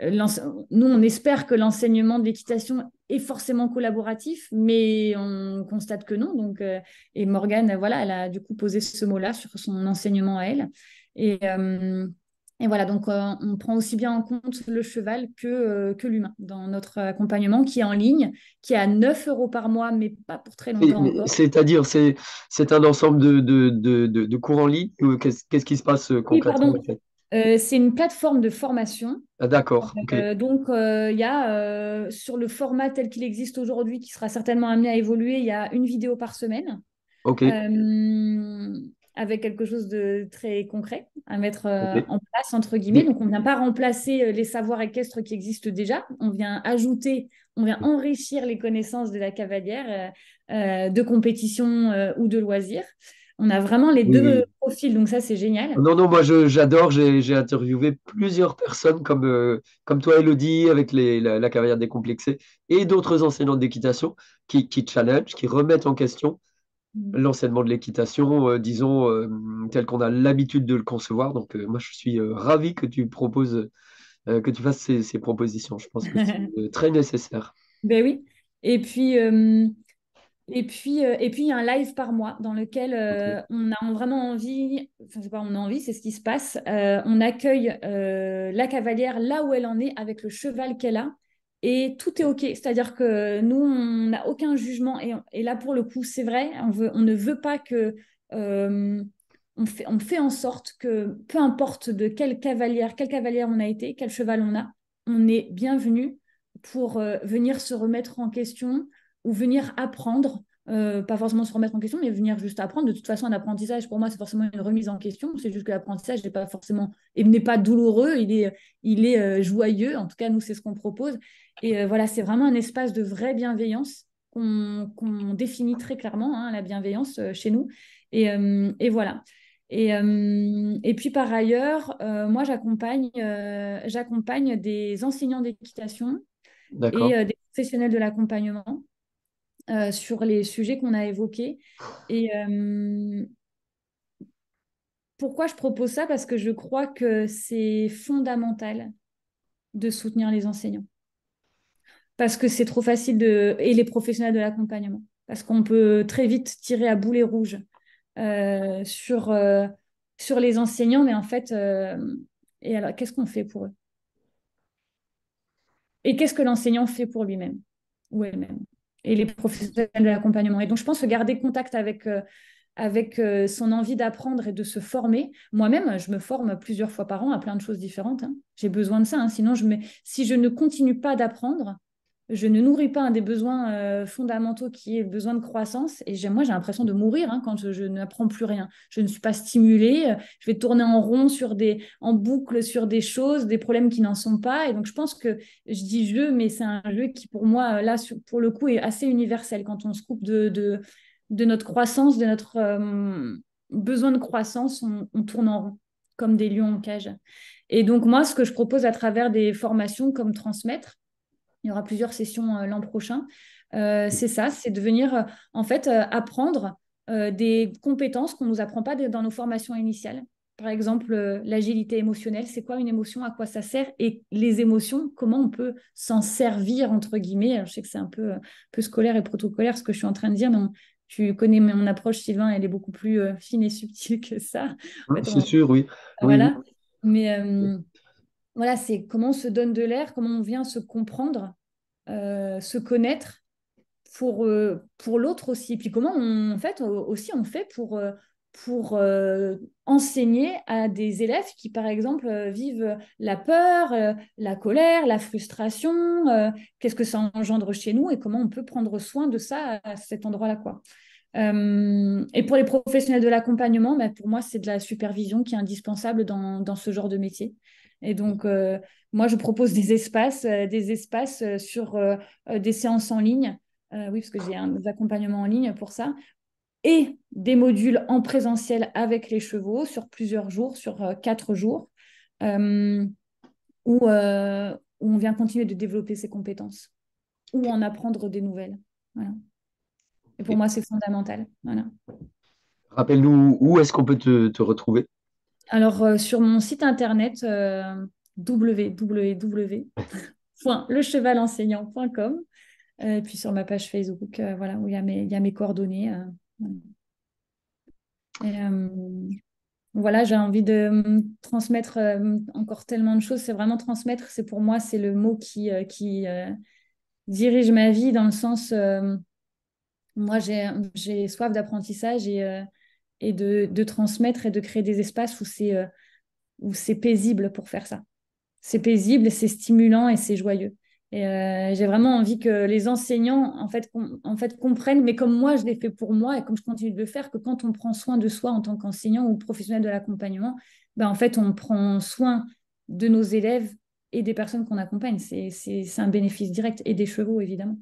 nous on espère que l'enseignement de l'équitation est forcément collaboratif, mais on constate que non. Donc euh, et Morgane voilà, elle a du coup posé ce mot-là sur son enseignement à elle. Et euh, et voilà, donc euh, on prend aussi bien en compte le cheval que, euh, que l'humain dans notre accompagnement qui est en ligne, qui est à neuf euros par mois, mais pas pour très Et- longtemps mais encore. C'est-à-dire, c'est, c'est un ensemble de, de, de, de, de cours en ligne ou qu'est-ce, qu'est-ce qui se passe euh, Oui, concrètement pardon. en fait? Euh, c'est une plateforme de formation. Ah, d'accord, ok, Euh, donc, euh, il y a euh, sur le format tel qu'il existe aujourd'hui, qui sera certainement amené à évoluer, il y a une vidéo par semaine. ok, euh, avec quelque chose de très concret à mettre euh, ok. en place, entre guillemets. Des- Donc, on ne vient pas remplacer euh, les savoirs équestres qui existent déjà, on vient ajouter, on vient enrichir les connaissances de la cavalière euh, euh, de compétition euh, ou de loisirs. On a vraiment les Oui, deux oui. profils, donc ça, c'est génial. Non, non, moi je, j'adore, j'ai, j'ai interviewé plusieurs personnes comme, euh, comme toi, Elodie, avec les, la, la cavalière décomplexée, et d'autres enseignants d'équitation qui, qui challenge, qui remettent en question l'enseignement de l'équitation, euh, disons, euh, tel qu'on a l'habitude de le concevoir. Donc, euh, moi, je suis euh, ravi que tu proposes, euh, que tu fasses ces, ces propositions. Je pense que c'est euh, très nécessaire. Ben oui. Et puis, euh, Et puis, euh, et puis, il y a un live par mois dans lequel Ok. euh, on a vraiment envie, enfin, c'est pas on a envie, c'est ce qui se passe. Euh, on accueille euh, la cavalière là où elle en est avec le cheval qu'elle a et tout est OK. C'est-à-dire que nous, on n'a aucun jugement et, et là, pour le coup, c'est vrai, on veut, on ne veut pas que. euh, on fait, on fait en sorte que peu importe de quelle cavalière, quelle cavalière on a été, quel cheval on a, on est bienvenu pour euh, venir se remettre en question ou venir apprendre, euh, pas forcément se remettre en question, mais venir juste apprendre. De toute façon, un apprentissage, pour moi, c'est forcément une remise en question. C'est juste que l'apprentissage n'est pas forcément, et n'est pas douloureux, il est, il est euh, joyeux. En tout cas, nous, c'est ce qu'on propose. Et euh, voilà, c'est vraiment un espace de vraie bienveillance qu'on qu'on définit très clairement, hein, la bienveillance euh, chez nous. Et, euh, et voilà. Et, euh, et puis par ailleurs, euh, moi j'accompagne euh, j'accompagne des enseignants d'équitation et D'accord. euh, des professionnels de l'accompagnement euh, sur les sujets qu'on a évoqués. Et euh, pourquoi je propose ça? Parce que je crois que c'est fondamental de soutenir les enseignants. Parce que c'est trop facile de... Et les professionnels de l'accompagnement. Parce qu'on peut très vite tirer à boulet rouge euh, sur, euh, sur les enseignants, mais en fait, euh, et alors, qu'est-ce qu'on fait pour eux? Et qu'est-ce que l'enseignant fait pour lui-même ou elle-même? Et les professionnels de l'accompagnement. Et donc, je pense que garder contact avec, euh, avec euh, son envie d'apprendre et de se former. Moi-même, je me forme plusieurs fois par an à plein de choses différentes, hein. J'ai besoin de ça, hein. Sinon, je me... si je ne continue pas d'apprendre, je ne nourris pas un des besoins euh, fondamentaux qui est le besoin de croissance. Et j'ai- moi, j'ai l'impression de mourir hein, quand je, je n'apprends plus rien. Je ne suis pas stimulée. euh, Je vais tourner en rond sur des, en boucle sur des choses, des problèmes qui n'en sont pas. Et donc, je pense que je dis jeu, mais c'est un jeu qui, pour moi, là, sur- pour le coup, est assez universel. Quand on se coupe de, de, de notre croissance, de notre euh, besoin de croissance, on, on tourne en rond, comme des lions en cage. Et donc, moi, ce que je propose à travers des formations comme Transmettre, il y aura plusieurs sessions euh, l'an prochain. Euh, c'est ça, c'est de venir euh, en fait euh, apprendre euh, des compétences qu'on ne nous apprend pas de- dans nos formations initiales. Par exemple, euh, l'agilité émotionnelle, c'est quoi une émotion, à quoi ça sert et les émotions, comment on peut s'en servir, entre guillemets. Alors, je sais que c'est un peu, euh, peu scolaire et protocolaire ce que je suis en train de dire, mais on- tu connais mon approche, Sylvain, elle est beaucoup plus euh, fine et subtile que ça. En Hum, fait, C'est on- sûr, oui. Oui, oui. voilà. Mais euh, voilà, c'est comment on se donne de l'air, comment on vient se comprendre euh, se connaître pour, euh, pour l'autre aussi. Puis comment on, en fait, aussi on fait pour, euh, pour euh, enseigner à des élèves qui, par exemple, euh, vivent la peur, euh, la colère, la frustration, euh, qu'est-ce que ça engendre chez nous et comment on peut prendre soin de ça à cet endroit-là, quoi. Euh, et pour les professionnels de l'accompagnement, bah, pour moi, c'est de la supervision qui est indispensable dans, dans ce genre de métier. Et donc, euh, moi, je propose des espaces, euh, des espaces euh, sur euh, euh, des séances en ligne Euh, oui, parce que j'ai un, des accompagnements en ligne pour ça. Et des modules en présentiel avec les chevaux sur plusieurs jours, sur euh, quatre jours, euh, où, euh, où on vient continuer de développer ses compétences ou en apprendre des nouvelles. Voilà. Et pour Et moi, c'est fondamental. Voilà. rappelle-nous où est-ce qu'on peut te, te retrouver? Alors, euh, sur mon site internet, euh, w w w point le cheval enseignant point com, euh, et puis sur ma page Facebook, euh, voilà, où il y a mes, il y a mes coordonnées. euh, voilà. Et, euh, voilà, j'ai envie de euh, transmettre euh, encore tellement de choses. C'est vraiment transmettre, c'est pour moi, c'est le mot qui, euh, qui euh, dirige ma vie dans le sens, euh, moi, j'ai, j'ai soif d'apprentissage et, euh, et de, de transmettre et de créer des espaces où c'est euh, où c'est paisible pour faire ça. C'est paisible, c'est stimulant et c'est joyeux. Et euh, j'ai vraiment envie que les enseignants en fait, com- en fait comprennent, mais comme moi je l'ai fait pour moi et comme je continue de le faire, que quand on prend soin de soi en tant qu'enseignant ou professionnel de l'accompagnement, ben, en fait on prend soin de nos élèves et des personnes qu'on accompagne. C'est, c'est, c'est un bénéfice direct et des chevaux évidemment.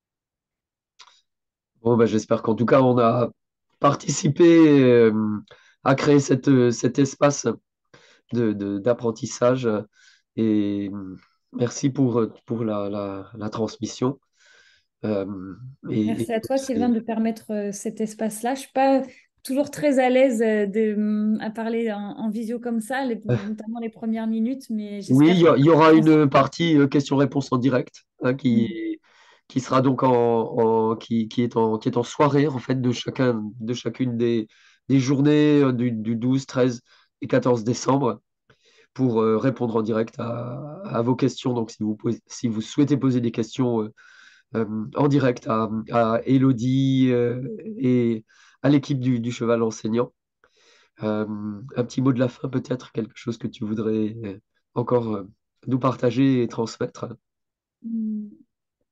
Bon, bah, j'espère qu'en tout cas, on a participé euh, à créer cette, euh, cet espace de, de- d'apprentissage. Et euh, merci pour, euh, pour la, la, la transmission. Euh, et, et Merci à toi, Sylvain, c'est- de permettre euh, cet espace-là. Je ne suis pas toujours très à l'aise euh, de, hum, à parler en, en visio comme ça, les- notamment les premières minutes, mais oui, il j'espère y, que... a- il y aura une partie euh, questions-réponses en direct hein, Mm. qui, qui sera donc en, en- qui, qui est en, qui est en soirée en fait de chacun, de chacune des, des journées euh, du, du douze, treize et quatorze décembre pour euh, répondre en direct à, à vos questions. Donc, si vous, posez- si vous souhaitez poser des questions euh, euh, en direct à, à Elodie euh, et à l'équipe du, du cheval enseignant, euh, un petit mot de la fin peut-être, quelque chose que tu voudrais euh, encore euh, nous partager et transmettre. Mm.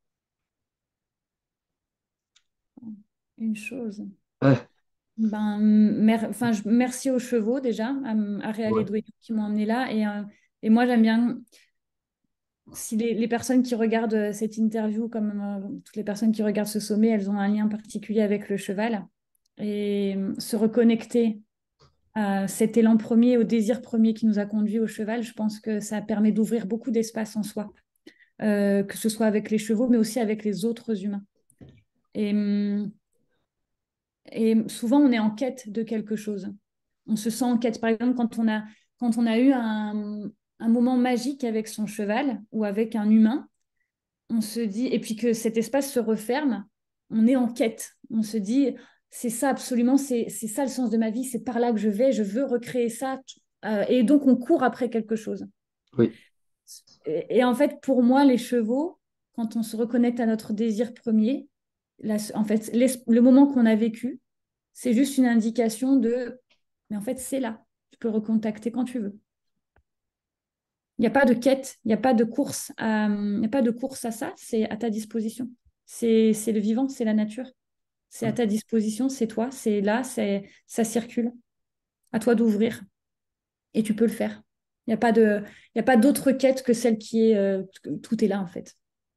Une chose. Ah, Ben, mer- enfin, je- merci aux chevaux déjà, à, à Réal et ouais. Douay qui m'ont emmené là. Et, euh, et moi, j'aime bien, si les, les personnes qui regardent euh, cette interview, comme euh, toutes les personnes qui regardent ce sommet, elles ont un lien particulier avec le cheval. Et euh, se reconnecter à cet élan premier, au désir premier qui nous a conduits au cheval, je pense que ça permet d'ouvrir beaucoup d'espace en soi, euh, que ce soit avec les chevaux, mais aussi avec les autres humains. Et, hum, et souvent, on est en quête de quelque chose. On se sent en quête. Par exemple, quand on a, quand on a eu un, un moment magique avec son cheval ou avec un humain, on se dit, et puis que cet espace se referme, on est en quête. On se dit, c'est ça absolument, c'est c'est ça le sens de ma vie, c'est par là que je vais, je veux recréer ça. Euh, et donc, on court après quelque chose. Oui, Et, et en fait, pour moi, les chevaux, quand on se reconnecte à notre désir premier, là, en fait, le moment qu'on a vécu, c'est juste une indication de, mais en fait, c'est là. Tu peux le recontacter quand tu veux. Il n'y a pas de quête, il n'y a pas de course à, il n'y a pas de course à ça, c'est à ta disposition. C'est c'est le vivant, c'est la nature. C'est à ta disposition, c'est toi, c'est là, c'est ça circule. À toi d'ouvrir et tu peux le faire. Il n'y a pas de, il y a pas d'autre quête que celle qui est, euh, tout est là en fait.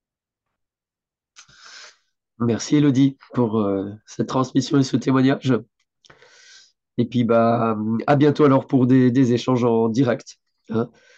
merci Elodie pour euh, cette transmission et ce témoignage. Et puis bah à bientôt alors pour des, des échanges en direct. Hein.